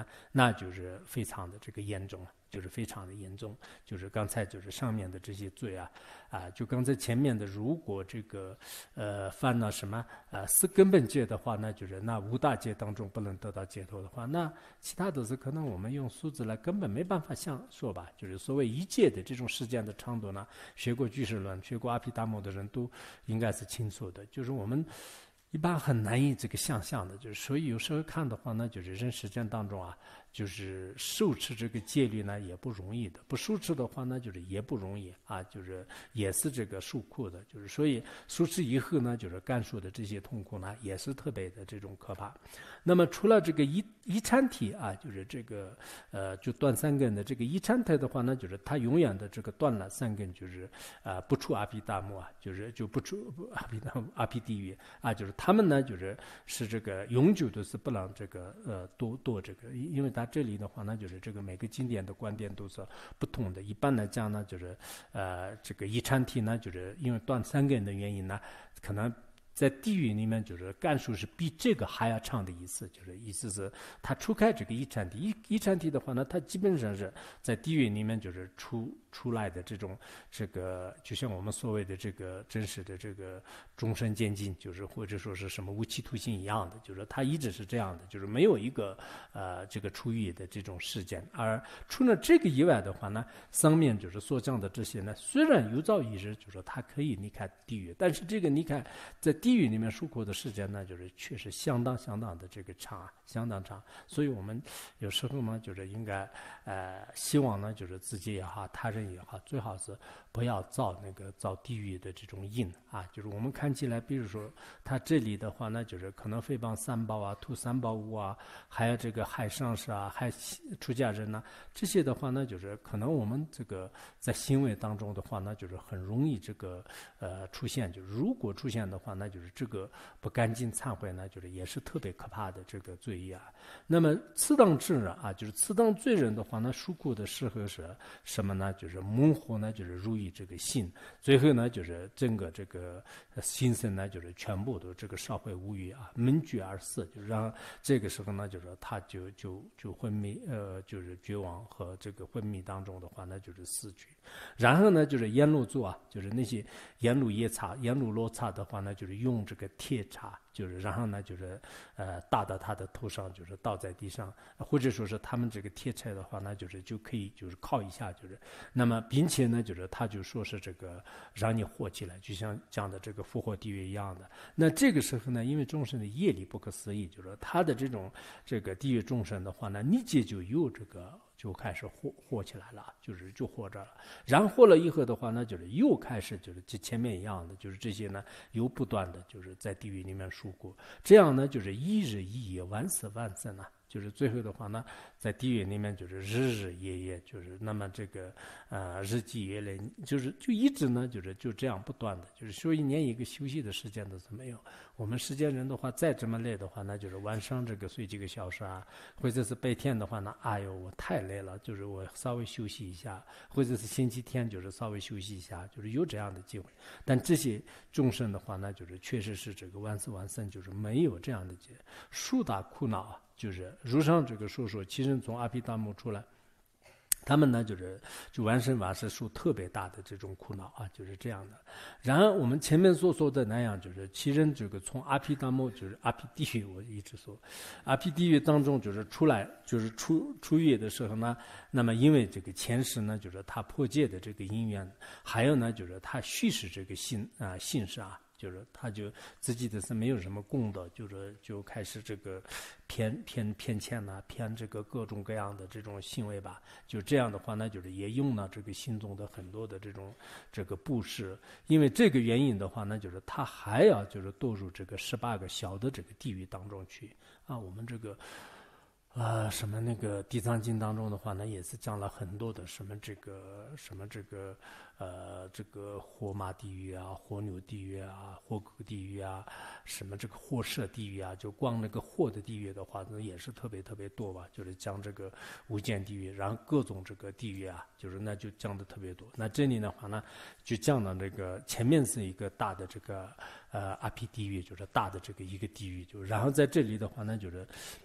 呢，那就是非常的这个严重了，就是非常的严重。就是刚才就是上面的这些罪就刚才前面的，如果这个犯了什么四根本戒的话，那就是那五大戒当中不能得到解脱的话，那其他的是可能我们用数字来根本没办法说吧。就是所谓一戒的这种时间的长度呢，学过俱舍论、学过阿毗达摩的人都应该是清楚的。就是我们一般很难以这个想象的，就是所以有时候看的话呢，就是人实践当中就是受持这个戒律呢也不容易的，不受持的话呢就是也不容易就是也是这个受苦的，就是所以受持以后呢，就是感受的这些痛苦呢也是特别的这种可怕。那么除了这个一禅体就是这个就断三根的这个一禅体的话呢，就是他永远的这个断了三根，就是不出阿毗达摩就不出阿毗地狱就是他们呢是这个永久的是不能这个多这个，因为他这里的话呢，就是这个每个经典的观点都是不同的。一般来讲呢，就是这个一禅体呢，就是因为断三根的原因呢，可能在地狱里面就是干数是比这个还要长的意思，就是意思是他除开这个一禅体，一禅体的话呢，它基本上是在地狱里面就是出来的这个，就像我们所谓的这个真实的这个终身监禁，就是或者说是什么无期徒刑一样的，就是它一直是这样的，就是没有一个这个出狱的这种事件。而除了这个以外的话呢，上面就是所讲的这些呢，虽然有朝一日就是它可以离开地狱，但是这个离开在地狱里面受苦的时间呢，就是确实相当的这个长，相当长。所以我们有时候呢，就是应该希望呢，就是自己也好，他人也好，最好是不要造地狱的这种因就是我们看起来，比如说他这里的话呢，就是可能诽谤三宝屠三宝物还有这个害上士害出家人这些的话呢，就是可能我们这个在行为当中的话呢，就是很容易这个出现，就是如果出现的话，那就是这个不干净忏悔呢，就是也是特别可怕的这个罪业那么次当智就是次当罪人的话呢，受苦的时候是什么呢？就是模糊呢，就是入于这个心，最后呢，就是整个这个心神呢，就是全部都这个烧毁无余闷聚而死，就是让这个时候呢，就是他就昏迷，就是绝望和这个昏迷当中的话呢，就是死去。然后呢，就是阎罗座就是那些阎罗夜叉、阎罗罗刹的话呢，就是用这个铁叉，就是然后呢，就是打到他的头上，就是倒在地上，或者说是他们这个铁叉的话呢，就可以就是靠一下，就是那么并且呢，就是他就说是这个让你活起来，就像讲的这个复活地狱一样的。那这个时候呢，因为众生的业力不可思议，就是他的这个地狱众生的话呢，立即就有这个。就开始活起来了，就活着了。然后活了以后的话呢，就是又开始就是前面一样的，就是这些呢又不断的就是在地狱里面受苦。这样呢，就是一日一夜，万死万生就是最后的话呢，在地狱里面就是日日夜夜，就是那么这个日积月累，就一直呢就这样不断的，就是所以连一个休息的时间都是没有。我们世间人的话，再这么累的话，那就是晚上这个睡几个小时或者是白天的话呢，哎呦我太累了，就是我稍微休息一下，或者是星期天就是稍微休息一下，就是有这样的机会。但这些众生的话呢，就是确实是这个万死万生，就是没有这样的树大苦恼就是如上这个说，其实从阿毗达摩出来，他们呢就完生完世受特别大的这种苦恼就是这样的。然而我们前面所说的那样，就是其人这个从阿毗达摩就是阿毗地狱，我一直说阿毗地狱当中就是出来就是出狱的时候呢，那么因为这个前世呢就是他破戒的这个因缘，还有呢就是他虚实这个信事就是他就自己的是没有什么功德，就开始这个骗钱骗这个各种各样的这种行为吧。就这样的话呢，就是也用了这个心中的很多的这个布施，因为这个原因的话呢，就是他还要就是堕入这个18个小的这个地狱当中去我们这个。什么那个《地藏经》当中的话呢，也是讲了很多的什么这个这个火马地狱火牛地狱火狗地狱什么这个火舍地狱就光那个火的地狱的话呢，也是特别特别多吧，就是讲这个无间地狱，然后各种这个地狱就是那就讲的特别多。那这里的话呢，就讲了这个前面是一个大的这个阿毗地狱，就是大的这个一个地狱，就然后在这里的话呢，就是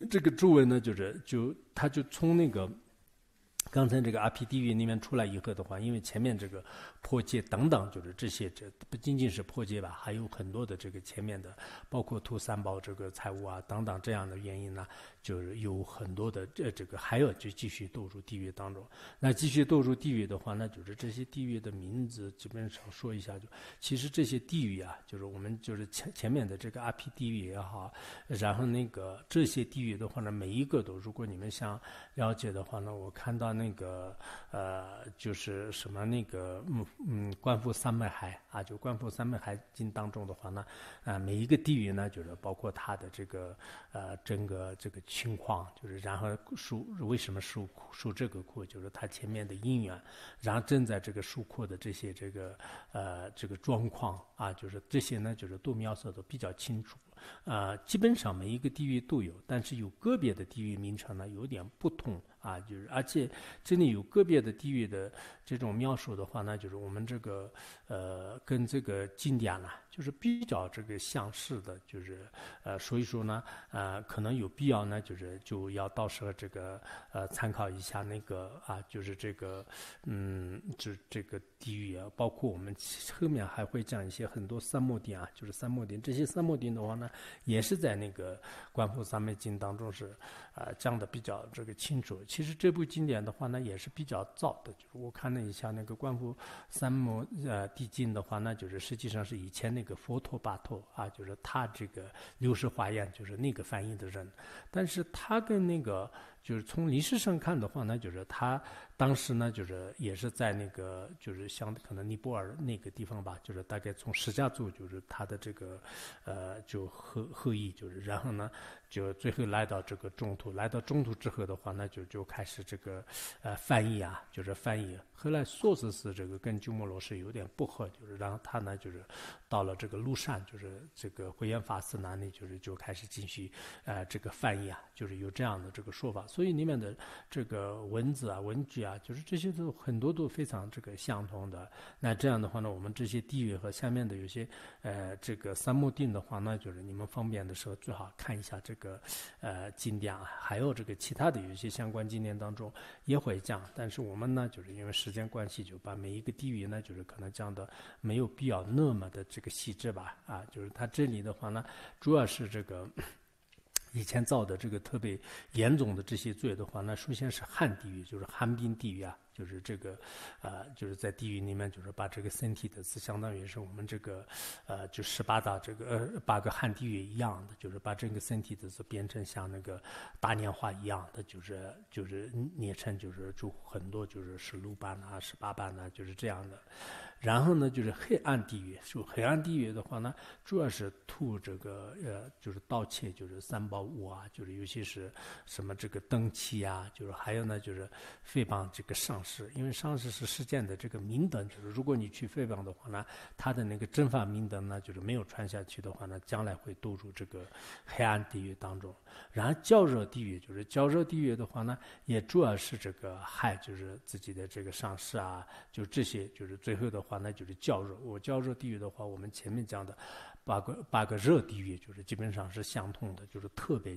这个诸位呢，他就从那个刚才这个阿毗地狱里面出来以后的话，因为前面这个破戒等等，就是这些，这不仅仅是破戒吧，还有很多的这个前面的，包括图三宝这个财物啊等等这样的原因呢，就是有很多的这个还要就继续堕入地狱当中。那继续堕入地狱的话，那就是这些地狱的名字基本上说一下就，其实这些地狱啊，就是我们就是前面的这个阿毗地狱也好，然后那个这些地狱的话呢，每一个都，如果你们想了解的话呢，我看到那个就是什么那个观复三昧海啊，就观复三昧海经当中的话呢，每一个地狱呢，就是包括它的这个整个这个情况，就是然后为什么受这个苦，就是它前面的因缘，然后正在这个受苦的这些这个状况啊，就是这些呢，就是都描述的比较清楚。基本上每一个地域都有，但是有个别的地域名称呢有点不同啊，就是而且这里有个别的地域的这种描述的话呢，就是我们这个跟这个经典呢，就是比较这个相似的，就是所以说呢可能有必要呢，就要到时候这个参考一下那个就是这个这个地域啊，包括我们后面还会讲一些很多三摩地啊，就是三摩地，这些三摩地的话呢，也是在那个观复三昧经当中是讲的比较这个清楚。其实这部经典的话呢，也是比较早的，就是我看了一下那个观复三摩地经的话呢，就是实际上是以前那个佛陀巴托啊，就是他这个六世华严就是那个翻译的人，但是他跟那个就是从历史上看的话呢，就是他当时呢，就是也是在那个就是像可能尼泊尔那个地方吧，就是大概从释迦族就是他的这个就合译，就是然后呢就最后来到这个中途，来到中途之后的话呢，就开始这个翻译啊，就是翻译。后来说是这个跟鸠摩罗什有点不合，就是然后他呢就是到了这个庐山，就是这个慧远法师那里，就开始继续这个翻译啊，就是有这样的这个说法。所以里面的这个文字啊、文句啊，就是这些都很多都非常这个相同的。那这样的话呢，我们这些地域和下面的有些这个三摩定的话呢，就是你们方便的时候最好看一下这个经典啊，还有这个其他的有一些相关经典当中也会讲，但是我们呢就是因为时间关系，就把每一个地域呢就是可能讲的没有必要那么的这个细致吧啊，就是它这里的话呢，主要是这个。以前造的这个特别严重的这些罪的话，那首先是汉地狱，就是寒冰地狱啊，就是这个，就是在地狱里面，就是把这个身体的是相当于是我们这个，就18大这个8个汉地狱一样的，就是把这个身体的是变成像那个大年画一样的，就是捏成就很多就是16瓣啊、18瓣啊，就是这样的。然后呢，就是黑暗地狱。说黑暗地狱的话呢，主要是图这个就是盗窃，就是三宝物啊，就是尤其是什么这个灯器啊，就是还有呢，就是诽谤这个上师，因为上师是世间的这个明灯，就是如果你去诽谤的话呢，他的那个正法明灯呢，就是没有传下去的话呢，将来会堕入这个黑暗地狱当中。然后较热地狱，就是较热地狱的话呢，也主要是这个害，就是自己的这个上司啊，就这些，就是最后的话呢，就是较热。我较热地狱的话，我们前面讲的八个热地狱，就是基本上是相同的，就是特别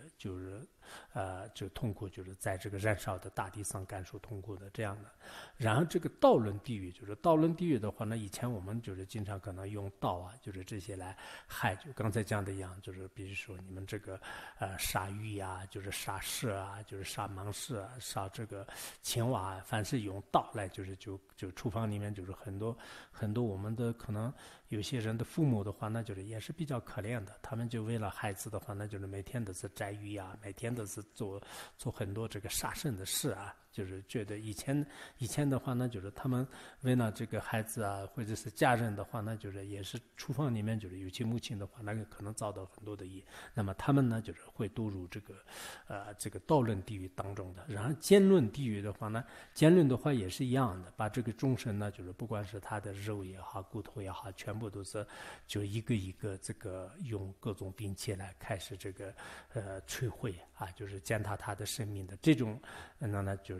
就痛苦，就是在这个燃烧的大地上感受痛苦的这样的。然后这个道轮地狱，就是道轮地狱的话呢，以前我们就是经常可能用道啊，就是这些来害，就刚才讲的一样，就是比如说你们这个杀鱼啊，就是杀蛇啊，就是杀蟒蛇啊，杀这个青蛙啊，凡是用道来，就厨房里面就是很多我们的可能有些人的父母的话，那就是也是比较可怜的，他们就为了孩子的话，那就是每天都是摘鱼啊，每天都是做很多这个杀生的事啊。就是觉得以前的话呢，就是他们为了这个孩子啊，或者是家人的话呢，就是也是厨房里面就是有些母亲的话，那个可能遭到很多的业，那么他们呢就是会堕入这个道轮地狱当中的。然后尖轮地狱的话呢，尖轮的话也是一样的，把这个众生呢，就是不管是他的肉也好，骨头也好，全部都是就一个一个这个用各种兵器来开始这个摧毁啊，就是践踏他的生命的这种，那就是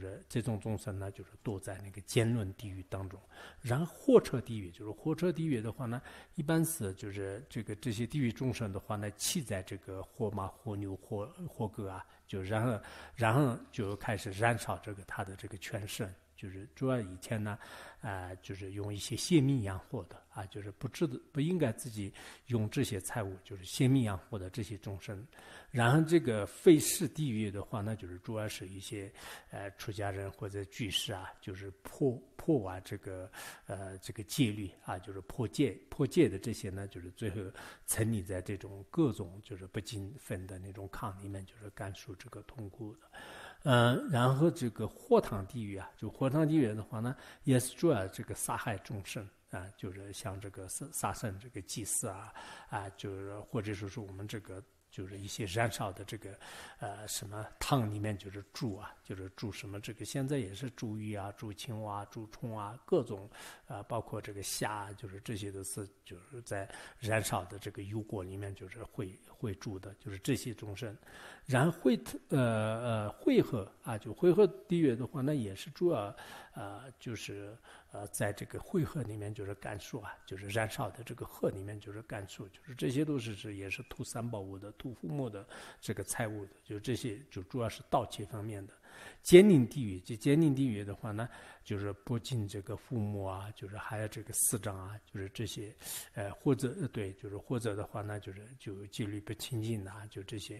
就是这种众生呢，就是都在那个坚论地狱当中。然后货车地狱，就是货车地狱的话呢，一般是就是这些地狱众生的话呢，骑在这个活马、活牛、活鸽啊，就然后就开始燃烧这个他的这个全身。就是主要以前呢，就是用一些泄密养活的啊，就是不应该自己用这些财物，就是泄密养活的这些众生。然后这个废世地狱的话呢，就是主要是一些出家人或者居士啊，就是破完这个戒律啊，就是破戒的这些呢，就是最后沉溺在这种各种就是不尽分的那种炕里面，就是感受这个痛苦的。然后这个火塘地狱啊，就火塘地狱的话呢，也是主要这个杀害众生啊，就是像这个杀生这个祭祀啊，就是或者说是我们这个就是一些燃烧的这个什么汤里面就是猪啊，就是猪什么这个现在也是猪鱼啊、猪青蛙、猪虫啊，各种包括这个虾，就是这些都是就是在燃烧的这个油锅里面就是会煮的，就是这些众生。然后汇合啊，就汇合地狱的话，那也是主要就是在这个汇合里面就是干树啊，就是燃烧的这个河里面就是干树，就是这些都是也是图三宝物的、图父母的这个财物的，就这些就主要是盗窃方面的。奸佞地狱，这奸佞地狱的话呢，就是不尽这个父母啊，就是还有这个师长啊，就是这些，或者对，就是或者的话呢，就纪律不清净的啊，就这些，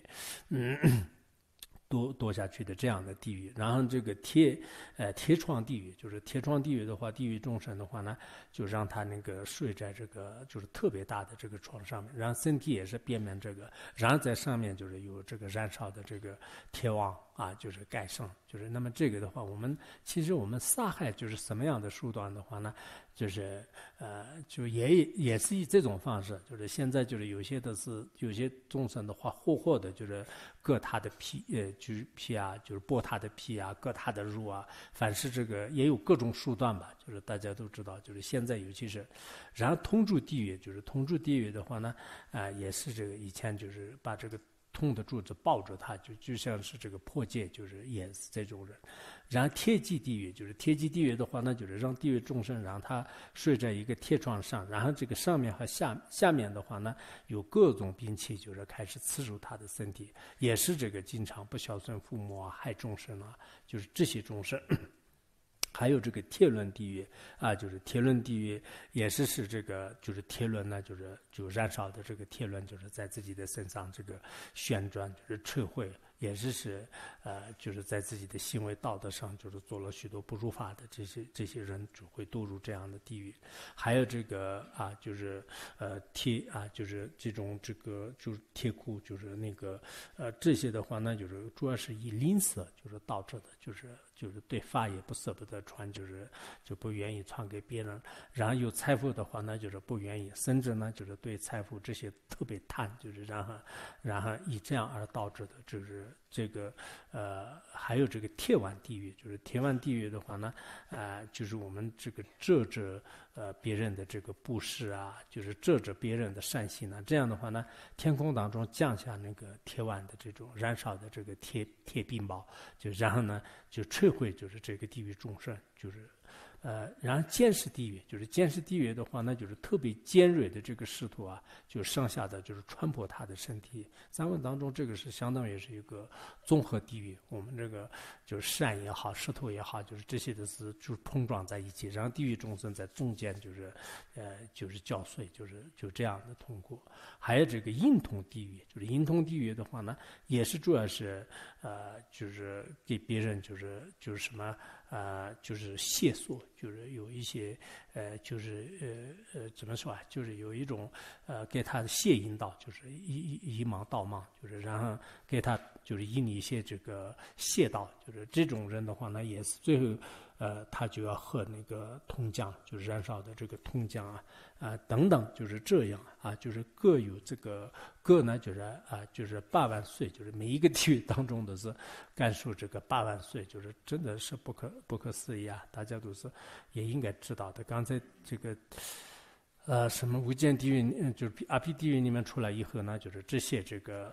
堕下去的这样的地狱。然后这个贴床地狱，就是贴床地狱的话，地狱众生的话呢，就让他那个睡在这个就是特别大的这个床上面，然后身体也是边面这个，然后在上面就是有这个燃烧的这个铁网啊，就是盖上，就是那么这个的话，其实我们杀害就是什么样的手段的话呢，就是就也是以这种方式，就是现在就是有些众生的话，活的就是割他的皮，就是皮啊，就是剥他的皮啊，割他的肉啊，凡是这个也有各种手段吧，就是大家都知道，就是现在尤其是，然后通住地狱，就是通住地狱的话呢，也是这个以前就是把这个铜的柱子抱着他，就像是这个破戒，就是也是这种人。然后贴祭地狱，就是贴祭地狱的话呢，就是让地狱众生让他睡在一个铁床上，然后这个上面和下面的话呢，有各种兵器，就是开始刺入他的身体，也是这个经常不孝顺父母啊，害众生啊，就是这些众生。还有这个铁轮地狱啊，就是铁轮地狱也是这个，就是铁轮呢，就燃烧的这个铁轮，就是在自己的身上这个旋转，就是摧毁，也是就是在自己的行为道德上，就是做了许多不如法的这些人，就会堕入这样的地狱。还有这个就是铁啊，就是这种这个就是铁库，就是那个这些的话呢，就是主要是以吝啬就是导致的，就是对法也不舍不得传，就不愿意传给别人。然后有财富的话呢，就是不愿意，甚至呢就是对财富这些特别贪，就是然后以这样而导致的，就是这个还有这个铁腕地狱，就是铁腕地狱的话呢，就是我们这个遮着别人的这个布施啊，就是遮着别人的善行啊，这样的话呢，天空当中降下那个铁腕的这种燃烧的这个铁冰雹，就然后呢就摧毁就是这个地狱众生，就是然后见识地狱，就是见识地狱的话，那就是特别尖锐的这个石头啊，就上下的就是穿破他的身体。咱们当中这个是相当于是一个综合地狱，我们这个就是山也好，石头也好，就是这些都是就是碰撞在一起，然后地狱众生在中间就是搅碎，就这样的痛苦。还有这个阴通地狱，就是阴通地狱的话呢，也是主要是就是给别人就是什么就是谢索，就是有一些怎么说啊，就是有一种给他的谢引导，就是以盲道盲，就是然后给他就是引一些这个谢道，就是这种人的话呢，也是最后他就要喝那个铜浆，就是燃烧的这个铜浆等等，就是这样就是各有这个各呢，就是8万岁，就是每一个地狱当中都是感受这个8万岁，就是真的是不可思议啊！大家都是也应该知道的。刚才这个什么无间地狱，就是阿毗地狱里面出来以后呢，就是这些这个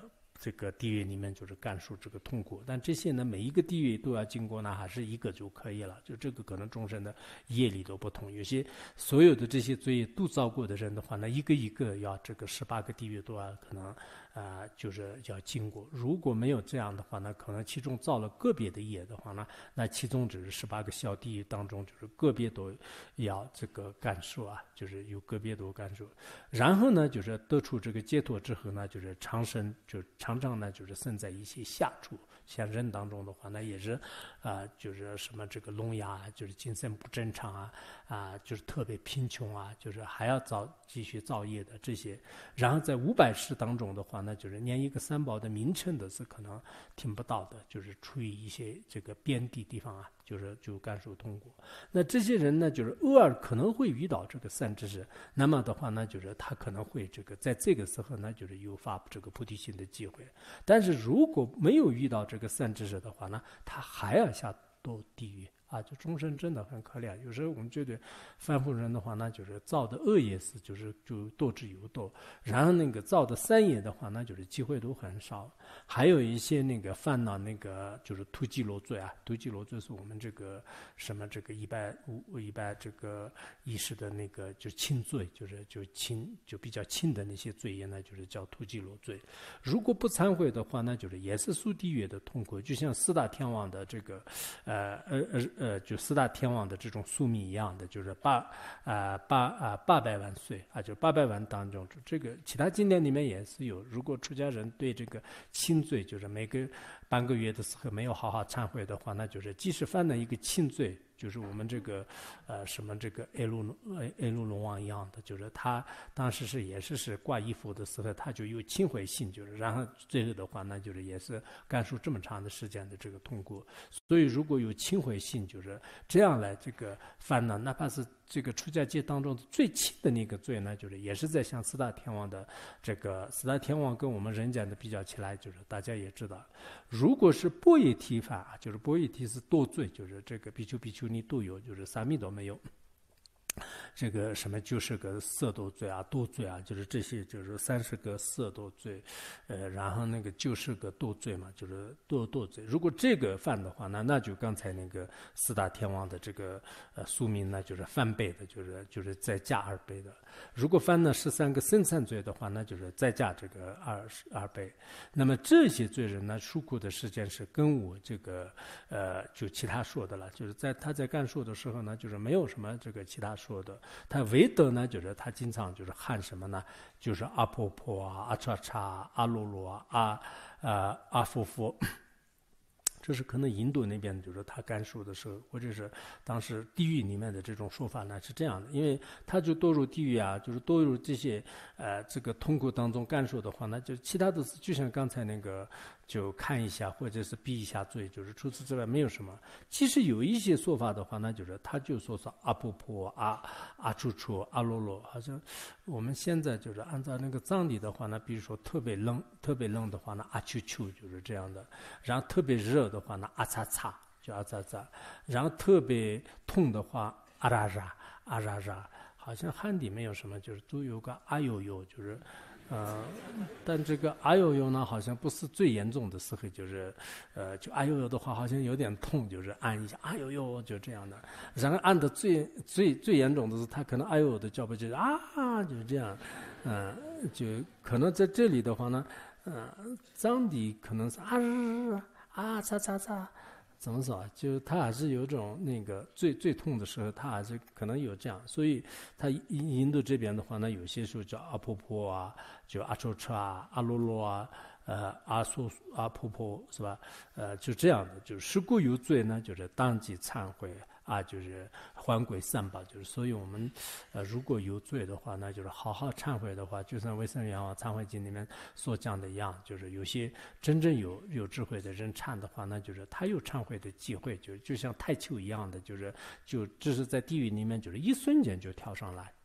这个地狱里面就是感受这个痛苦。但这些呢，每一个地狱都要经过呢，还是一个就可以了。就这个可能众生的业力都不同，有些所有的这些罪业都造过的人的话，那一个一个要这个18个地狱都要可能就是要经过。如果没有这样的话呢，可能其中造了个别的业的话呢，那其中只是18个小地狱当中，就是个别都要这个感受啊，就是有个别都感受。然后呢，就是得出这个解脱之后呢，就是长生，就常常呢就是生在一些下处。像人当中的话，那也是，就是什么这个聋哑，就是精神不正常就是特别贫穷就是还要继续造业的这些。然后在500世当中的话，那就是连一个三宝的名称都是可能听不到的，就是处于一些这个边地方就感受痛苦。那这些人呢，就是偶尔可能会遇到这个善知识，那么的话呢，就是他可能会这个在这个时候呢，就是有发这个菩提心的机会。但是如果没有遇到这个善知识的话呢，他还要下堕地狱就众生真的很可怜。有时候我们觉得凡夫人的话呢，就是造的恶业是就堕之有堕，然后那个造的善业的话呢，就是机会都很少。还有一些那个烦恼，那个就是突击罗罪突击罗罪是我们这个什么这个一般这个意识的那个就轻罪，就比较轻的那些罪业呢，就是叫突击罗罪。如果不忏悔的话呢，就是也是速地狱的痛苦，就像四大天王的这个就四大天王的这种宿命一样的，就是800万岁就800万当中，这个其他经典里面也是有。如果出家人对这个轻罪，就是每个半个月的时候没有好好忏悔的话，那就是即使犯了一个轻罪，就是我们这个什么这个爱路龙王一样的，就是他当时也是挂衣服的时候，他就有轻悔性，就是然后最后的话呢，就是也是感受这么长的时间的这个痛苦。所以如果有轻悔性，就是这样来这个犯呢，哪怕是这个出家界当中最轻的那个罪呢，就是也是在像四大天王的这个四大天王跟我们人间的比较起来，就是大家也知道，如果是般若提法，就是般若提是堕罪，就是这个比丘比丘尼都有，就是三密都没有。这个什么90个色堕罪堕罪就是这些，就是30个色堕罪，然后那个90个堕罪嘛，就是堕罪。如果这个犯的话，那就刚才那个四大天王的这个宿命呢，就是翻倍的，就是再加2倍的。如果犯了13个生产罪的话，那就是再加这个2倍。那么这些罪人呢，受苦的时间是跟我这个就其他说的了，就是他在干说的时候呢，就是没有什么这个其他说的。他唯德呢，就是他经常就是喊什么呢？就是阿婆婆阿叉叉阿罗罗阿佛佛。这是可能印度那边就是他感受的时候，或者是当时地狱里面的这种说法呢是这样的，因为他就堕入地狱就是堕入这些这个痛苦当中感受的话，那就其他的就像刚才那个就看一下或者是避一下罪，就是除此之外没有什么。其实有一些说法的话，那就是他就说是阿婆婆阿楚楚阿罗罗，好像我们现在就是按照那个藏历的话呢，比如说特别冷的话呢，阿丘丘就是这样的，然后特别热的话呢，阿擦擦就阿擦擦，然后特别痛的话，阿拉拉，好像汉地没有什么，就是都有个阿呦呦，就是但这个阿呦呦呢，好像不是最严重的时候，就是就阿呦呦的话，好像有点痛，就是按一下阿呦呦就这样的。然后按的最严重的是，他可能阿呦呦的叫不就是就是这样，就可能在这里的话呢，藏地可能是擦，怎么说就他还是有种那个最痛的时候，他还是可能有这样，所以他印度这边的话呢，有些时候叫阿婆婆就阿抽车阿罗罗阿婆婆是吧？就这样的，就是事故有罪呢，就是当即忏悔就是还归三宝，就是所以我们如果有罪的话，那就是好好忏悔的话，就像《维生元王忏悔经》里面所讲的一样，就是有些真正有智慧的人忏的话，那就是他有忏悔的机会，就像太丘一样的，就只是在地狱里面，就是一瞬间就跳上来。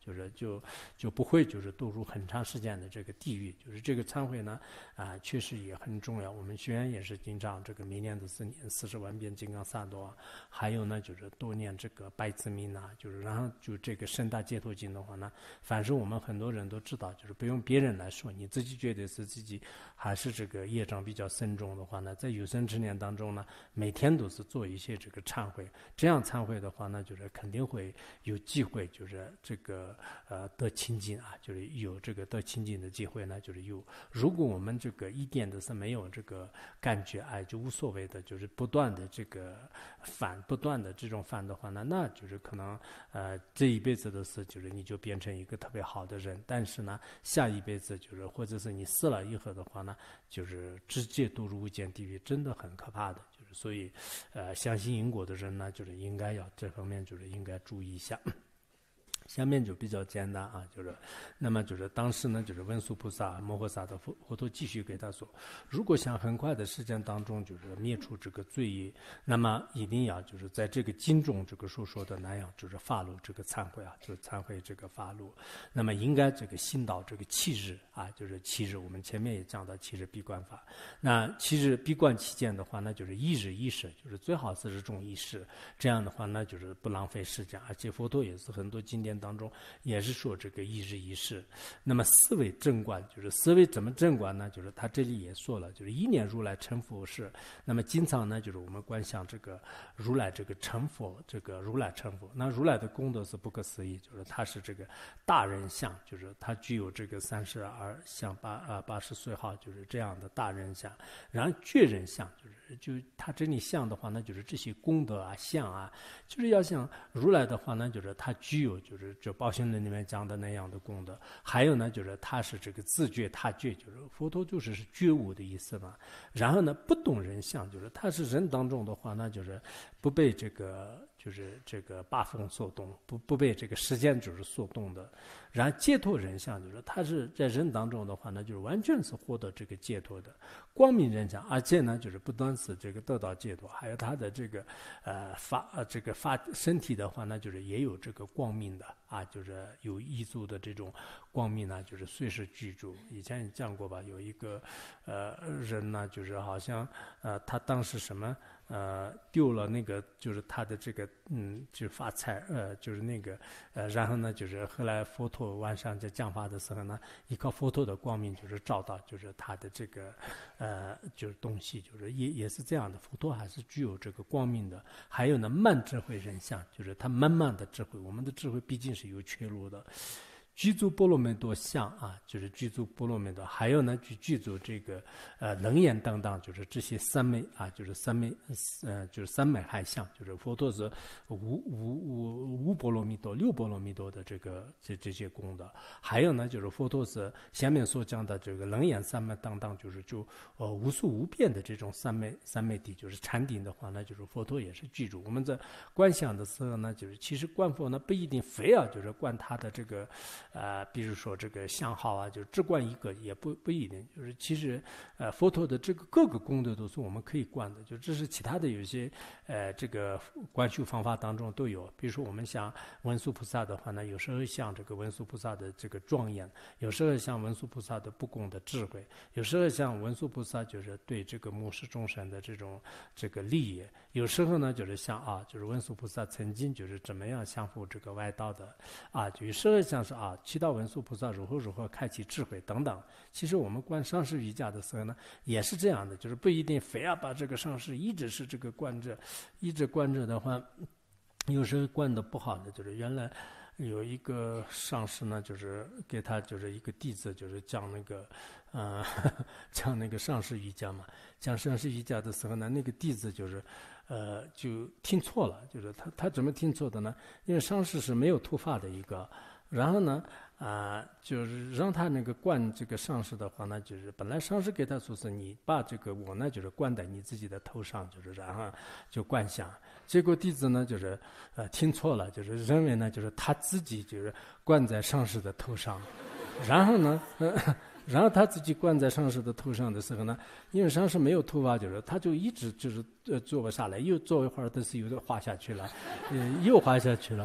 就不会就是堕入很长时间的这个地狱。就是这个忏悔呢确实也很重要。我们学员也是经常这个每年的念40万遍金刚萨埵还有呢就是多念这个百字明就是然后就这个圣大解脱经的话呢，反正我们很多人都知道，就是不用别人来说，你自己觉得是自己还是这个业障比较深重的话呢，在有生之年当中呢，每天都是做一些这个忏悔，这样忏悔的话呢，就是肯定会有机会，就是这个得清净就是有这个得清净的机会呢，就是有。如果我们这个一点都是没有这个感觉就无所谓的，就是不断的这个不断的这种犯的话呢，那就是可能这一辈子的事，就是你就变成一个特别好的人，但是呢，下一辈子就是或者是你死了以后的话呢，就是直接堕入无间地狱，真的很可怕的。就是所以，相信因果的人呢，就是应该要这方面就是应该注意一下。下面就比较简单就是那么就是当时呢，就是文殊菩萨摩诃萨的佛陀继续给他说，如果想很快的时间当中就是灭除这个罪业，那么一定要就是在这个经中这个所说的那样，就是发露这个忏悔就是忏悔这个发露。那么应该这个行到这个7日就是7日，我们前面也讲到7日闭关法。那7日闭关期间的话呢，就是1日1食，就是最好是日中1食，这样的话呢就是不浪费时间。而且佛陀也是很多经典当中也是说这个1日1食。那么4位正观，就是4位怎么正观呢？就是他这里也说了，就是1念如来成佛事。那么经常呢，就是我们观想这个如来这个成佛，这个如来成佛，那如来的功德是不可思议，就是他是这个大人相，就是他具有这个32相80岁号，就是这样的大人相。然后觉人相，就是他这里相的话呢，就是这些功德相就是要像如来的话呢，就是他具有就是这宝行论里面讲的那样的功德。还有呢，就是他是这个自觉他觉，就是佛陀就是觉悟的意思嘛。然后呢，不动人相，就是他是人当中的话呢，就是不被这个就是这个八风所动，不被这个时间就是所动的。然后解脱人相，就是他是在人当中的话呢，就是完全是获得这个解脱的光明人相，而且呢，就是不单是这个得到解脱，还有他的这个身体的话呢，就是也有这个光明的就是有一族的这种光明呢，就是随时居住。以前也讲过吧，有一个人呢，就是好像他当时什么丢了那个就是他的这个就是发财就是那个然后呢就是后来佛陀晚上在讲法的时候呢，依靠佛陀的光明就是照到就是他的这个就是东西，就是也是这样的，佛陀还是具有这个光明的。还有呢慢智慧人相，就是他慢慢的智慧，我们的智慧毕竟是有缺漏的。具足波罗蜜多相就是具足波罗蜜多。还有呢具足这个能言等等，就是这些三昧就是三昧就是三昧海相，就是佛陀是无波罗蜜多6波罗蜜多的这些功德。还有呢就是佛陀是下面所讲的这个能言三昧等等，就是无数无边的这种三昧地，就是禅定的话呢，就是佛陀也是具足。我们在观想的时候呢，就是其实观佛呢不一定非要就是观他的这个比如说这个相好就只观一个也不一定，就是其实佛陀的这个各个功德都是我们可以观的，就这是其他的有些这个观修方法当中都有。比如说我们像文殊菩萨的话呢，有时候像这个文殊菩萨的这个庄严，有时候像文殊菩萨的不共的智慧，有时候像文殊菩萨就是对这个末世众生的这个利益，有时候呢就是像就是文殊菩萨曾经就是怎么样降服这个外道的有时候像是七道文殊菩萨如何开启智慧等等。其实我们观上师瑜伽的时候呢，也是这样的，就是不一定非要把这个上师一直是这个观着，一直观着的话，有时候观的不好的，就是原来有一个上师呢，就是给他就是一个弟子，就是讲那个讲那个上师瑜伽嘛，讲上师瑜伽的时候呢，那个弟子就是就听错了，就是他怎么听错的呢？因为上师是没有秃发的一个。然后呢就是让他那个灌这个上师的话呢，就是本来上师给他说是你把这个我呢就是灌在你自己的头上，就是然后就灌想。结果弟子呢就是听错了，就是认为呢就是他自己就是灌在上师的头上。然后呢然后他自己灌在上师的头上的时候呢，因为上师没有头发，就是他就一直就是坐不下来，又坐一会儿但是又滑下去了，又滑下去了。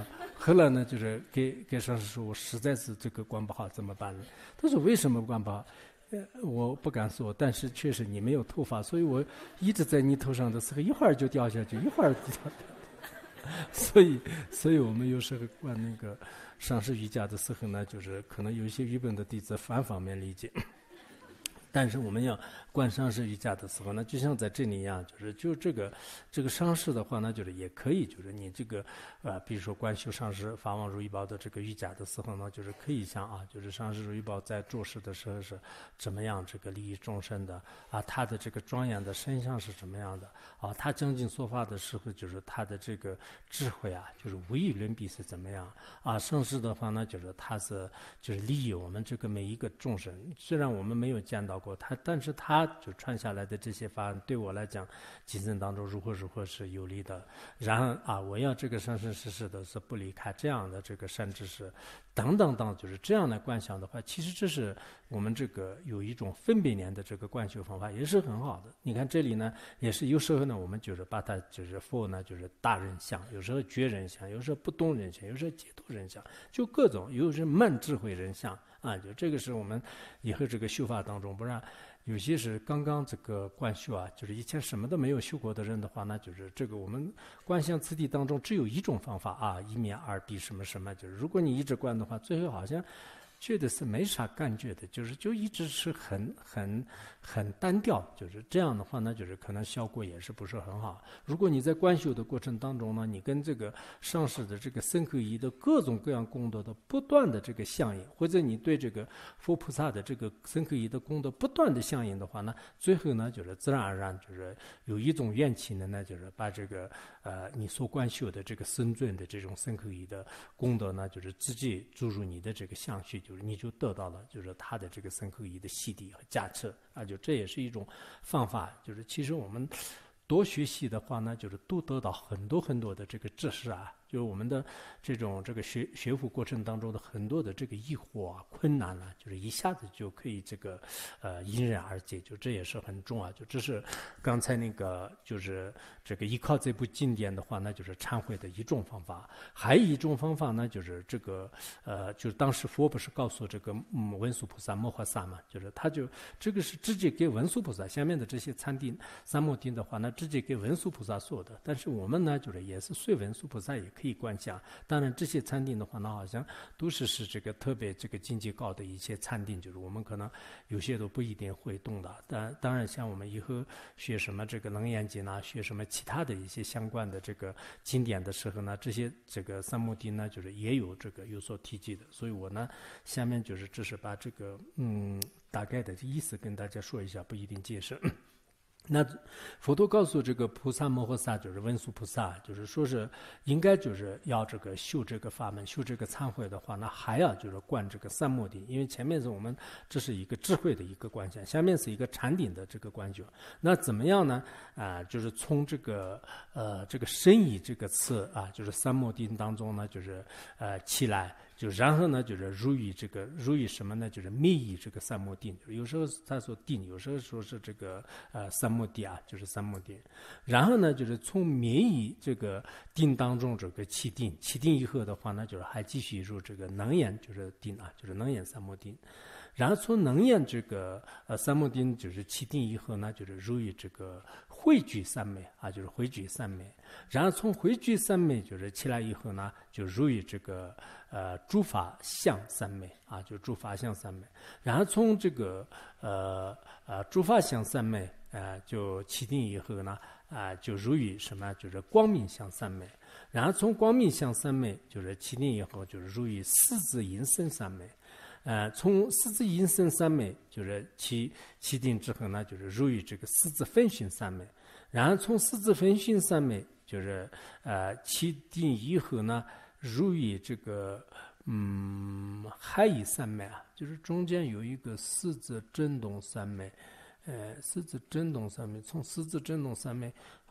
后来呢，就是给上师说，我实在是这个关不好，怎么办呢？他说为什么关不好？我不敢说，但是确实你没有头发，所以我一直在你头上的时候，一会儿就掉下去，一会儿就掉下去。所以我们有时候关那个上师瑜伽的时候呢，就是可能有一些日本的弟子反方面理解。但是我们要观上师瑜伽的时候呢，就像在这里一样，就这个上师的话呢，就是也可以，就是你这个比如说观修上师法王如意宝的这个瑜伽的时候呢，就是可以像就是上师如意宝在做事的时候是怎么样这个利益众生的他的这个庄严的身相是怎么样的他将近说法的时候，就是他的这个智慧就是无与伦比是怎么样上师的话呢，就是他是就是利益我们这个每一个众生，虽然我们没有见到过他，但是他就传下来的这些法对我来讲今生当中如何是有利的，然后我要这个生生世世的是不离开这样的这个善知识等等等，就是这样的观想的话，其实这是我们这个有一种分别念的这个观修方法，也是很好的。你看这里呢，也是有时候呢，我们就是把它就是佛呢，就是大人相，有时候觉人相，有时候不动人相，有时候解脱人相，就各种，有时慢智慧人相就这个是我们以后这个修法当中，不然有些是刚刚这个观修就是以前什么都没有修过的人的话呢，就是这个我们观想次第当中只有一种方法一面二谛什么什么，就是如果你一直观的话，最后好像觉得是没啥感觉的，就一直是很单调，就是这样的话呢，就是可能效果也是不是很好。如果你在观修的过程当中呢，你跟这个上师的这个身口意的各种各样功德的不断的这个相应，或者你对这个佛菩萨的这个身口意的功德不断的相应的话呢，最后呢就是自然而然就是有一种缘起呢，就是把这个你所观修的这个深圳的这种身口意的功德呢，就是直接注入你的这个相续，就是你就得到了就是他的这个身口意的洗涤和加持就这也是一种方法。就是其实我们多学习的话呢，就是都得到很多很多的这个知识就是我们的这个学佛过程当中的很多的这个疑惑困难就是一下子就可以这个迎刃而解，就这也是很重要。就这是刚才那个就是这个依靠这部经典的话呢，就是忏悔的一种方法。还有一种方法呢，就是这个就是当时佛不是告诉这个文殊菩萨摩诃萨嘛，就是他就这个是直接给文殊菩萨下面的这些禅定三摩定的话呢，直接给文殊菩萨说的。但是我们呢，就是也是随文殊菩萨也可以观想。当然这些禅定的话呢，好像都是这个特别这个境界高的一些禅定，就是我们可能有些都不一定会动的。当然像我们以后学什么这个楞严经学什么其他的一些相关的这个经典的时候呢，这些这个三摩地呢，就是也有这个有所提及的。所以我呢下面就是只是把这个大概的意思跟大家说一下，不一定解释。那佛陀告诉这个菩萨摩诃萨，就是文殊菩萨，就是说是应该就是要这个修这个法门，修这个忏悔的话，那还要就是观这个三摩地，因为前面是我们这是一个智慧的一个观想，下面是一个禅定的这个观想。那怎么样呢？就是从这个身意这个词就是三摩地当中呢，就是起来。就然后呢，就是入于什么呢？就是灭意这个三摩定，有时候他说定，有时候说是这个三摩地就是三摩定。然后呢，就是从灭意这个定当中这个起定以后的话呢，就是还继续入这个能言就是定就是能言三摩定。然后从能言这个三摩定就是起定以后呢，就是入于这个汇聚三昧就是汇聚三昧。然后从汇聚三昧就是起来以后呢，就入于这个诸法相三昧就诸法相三昧。然后从这个诸法相三昧就起定以后呢就入于什么？就是光明相三昧。然后从光明相三昧就是起定以后，就是入于四字音声三昧。从四字音声三昧就是起定之后呢，就是入于这个四字分熏三昧。然后从四字分熏三昧就是起定以后呢，入于这个海意三昧就是中间有一个四字震动三昧。四字震动三昧，从四字震动三昧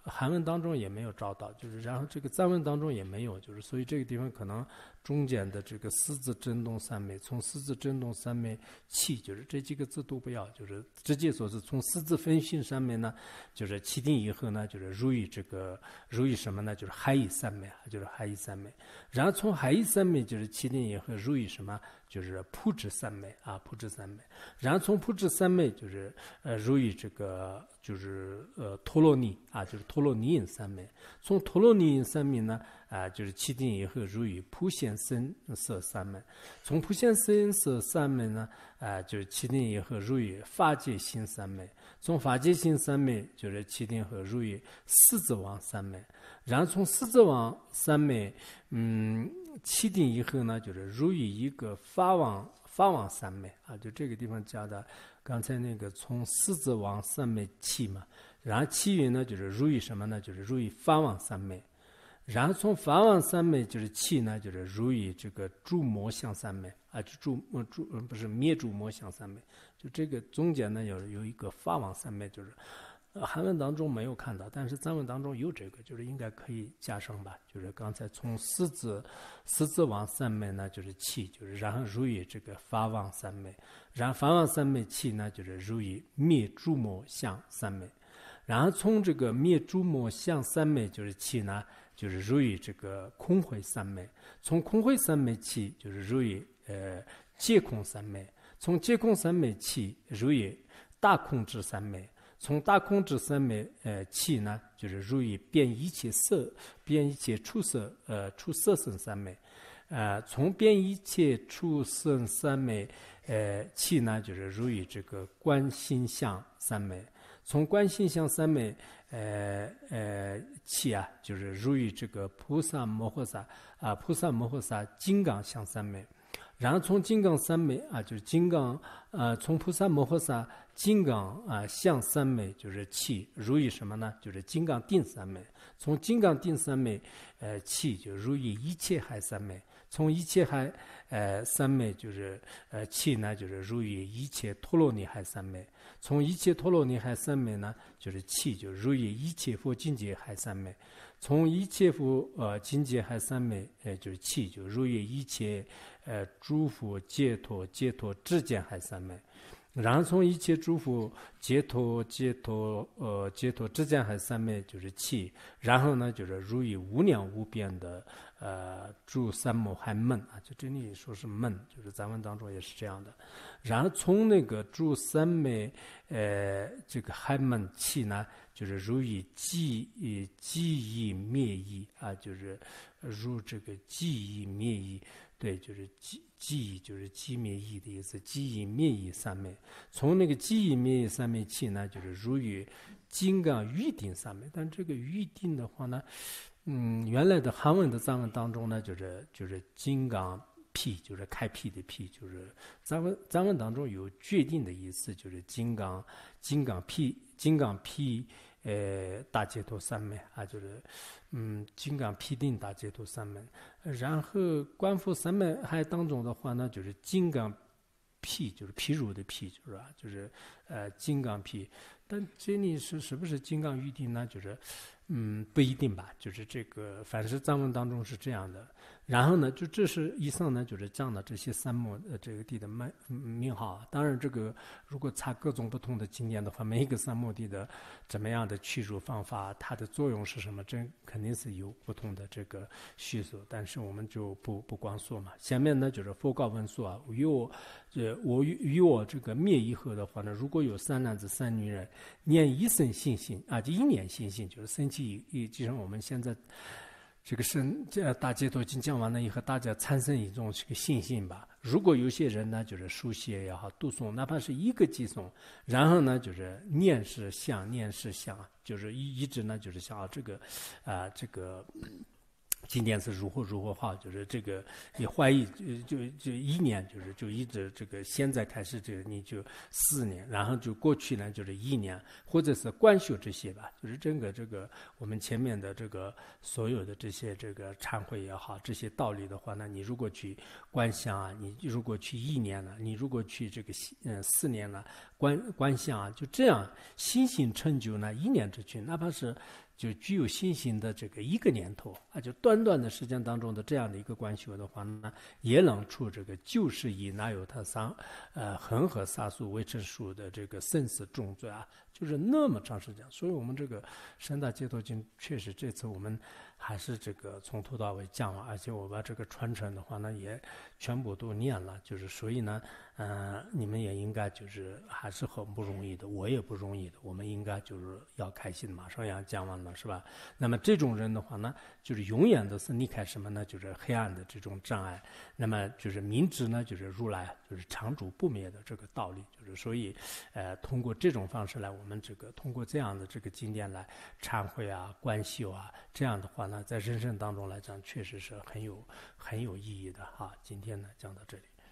韩文当中也没有找到，就是然后这个藏文当中也没有，就是所以这个地方可能中间的这个四字真动三昧，从四字真动三昧起，就是这几个字都不要，就是直接说是从四字分训上面呢，就是起定以后呢，就是入于什么呢？就是海义三昧，就是海义三昧。然后从海义三昧就是起定以后入于什么？就是普智三昧啊，普智三昧。然后从普智三昧就是入于这个就是陀罗尼啊，就是陀罗尼因三昧。从陀罗尼因三昧呢就是起定以后入于普贤僧色三昧。从普贤僧色三昧呢就是起定以后入于法界心三昧。从法界心三昧就是起定后入于狮子王三昧。然后从狮子王三昧起定以后呢，就是入于一个法王三昧啊，就这个地方加的刚才那个从狮子王三昧起嘛，然后起云呢就是入于什么呢？就是入于法王三昧。然后从法王三昧就是起呢，就是入于这个诸魔相三昧啊，不是灭诸魔相三昧，就这个中间呢有一个法王三昧，就是韩文当中没有看到，但是藏文当中有这个，就是应该可以加上吧。就是刚才从狮子王三昧呢，就是起，就是然后入于这个法王三昧，然后法王三昧起呢，就是入于灭诸魔相三昧，然后从这个灭诸魔相三昧就是起呢，就是入于这个空慧三昧，从空慧三昧起就是入于界空三昧，从界空三昧起入于大空智三昧。从大空智三昧起呢，就是入于遍一切色、遍一切触色触色身三昧。从遍一切触色三昧起呢，就是入于这个观心相三昧。从观心相三昧起啊，就是入于这个菩萨摩诃萨金刚相三昧。然后从金刚三昧就是金刚从菩萨摩诃萨金刚相三昧就是起入于什么呢？就是金刚定三昧。从金刚定三昧起就入于一切海三昧。从一切海三昧就是起呢，就是入于一切陀罗尼海三昧。从一切陀罗尼海三昧呢，就是起就入于一切佛境界海三昧。从一切佛境界海三昧就是起就入于一切诸佛解脱知见海三昧。然后从一切诸佛解脱知见海三昧就是起，然后呢就是入于无量无边的诸三摩海门啊，就这里说是门，就是藏文当中也是这样的。然后从那个诸三昧这个海门起呢，就是入于寂意灭意啊，就是入这个寂意灭意。对，就是寂意，就是寂灭意的意思，寂意灭意三昧。从那个寂意灭意三昧起呢，就是入于金刚喻定三昧。但这个喻定的话呢，原来的韩文的藏文当中呢，就是金刚辟，就是开辟的辟，就是藏文当中有决定的意思，就是金刚辟大解脱三昧啊，就是金刚辟定大解脱三昧。然后观佛三昧海当中的话呢，就是金刚辟，就是譬如的譬，就是吧，就是金刚辟。但这里是不是金刚喻定呢？就是不一定吧，就是这个凡是藏文当中是这样的。然后呢，就这是以上呢，就是讲的这些三摩这个地的名号。当然，这个如果查各种不同的经验的话，每一个三摩地的怎么样的去除方法，它的作用是什么，这肯定是有不同的这个叙述。但是我们就不光说嘛。下面呢就是佛告文说啊，与我这个灭以后的话呢，如果有三男子三女人念一生信心啊，就一念信心，就是生气就像我们现在。这个大解脱经讲完了以后，大家产生一种这个信心吧。如果有些人呢，就是书写也好，读诵，哪怕是一个偈颂，然后呢，就是念是想，就是一直呢，就是想这个这个。今年是如何好，就是这个也怀疑就一年，就一直这个现在开始这个你就4年，然后就过去呢就是1年，或者是观修这些吧，就是整个这个我们前面的这个所有的这些这个忏悔也好，这些道理的话呢，你如果去观想啊，你如果去1年了，你如果去这个4年了观想啊，就这样心性成就呢1年之久，哪怕是就具有信心的这个一个年头啊，就短短的时间当中的这样的一个关系的话呢，也能出这个就是以哪有他恒河沙数维生素的这个生死重罪啊，就是那么长时间。所以我们这个三大解脱经确实这次我们还是这个从头到尾讲了，而且我把这个传承的话呢也全部都念了，就是所以呢你们也应该就是还是很不容易的，我也不容易的，我们应该就是要开心，马上要讲完了是吧？那么这种人的话呢，就是永远都是离开什么呢？就是黑暗的这种障碍。那么就是明知呢，就是如来就是常住不灭的这个道理，就是所以通过这种方式来，我们这个通过这样的这个经典来忏悔啊、观修啊，这样的话呢，在人生当中来讲，确实是很有意义的哈。今天呢讲到这里。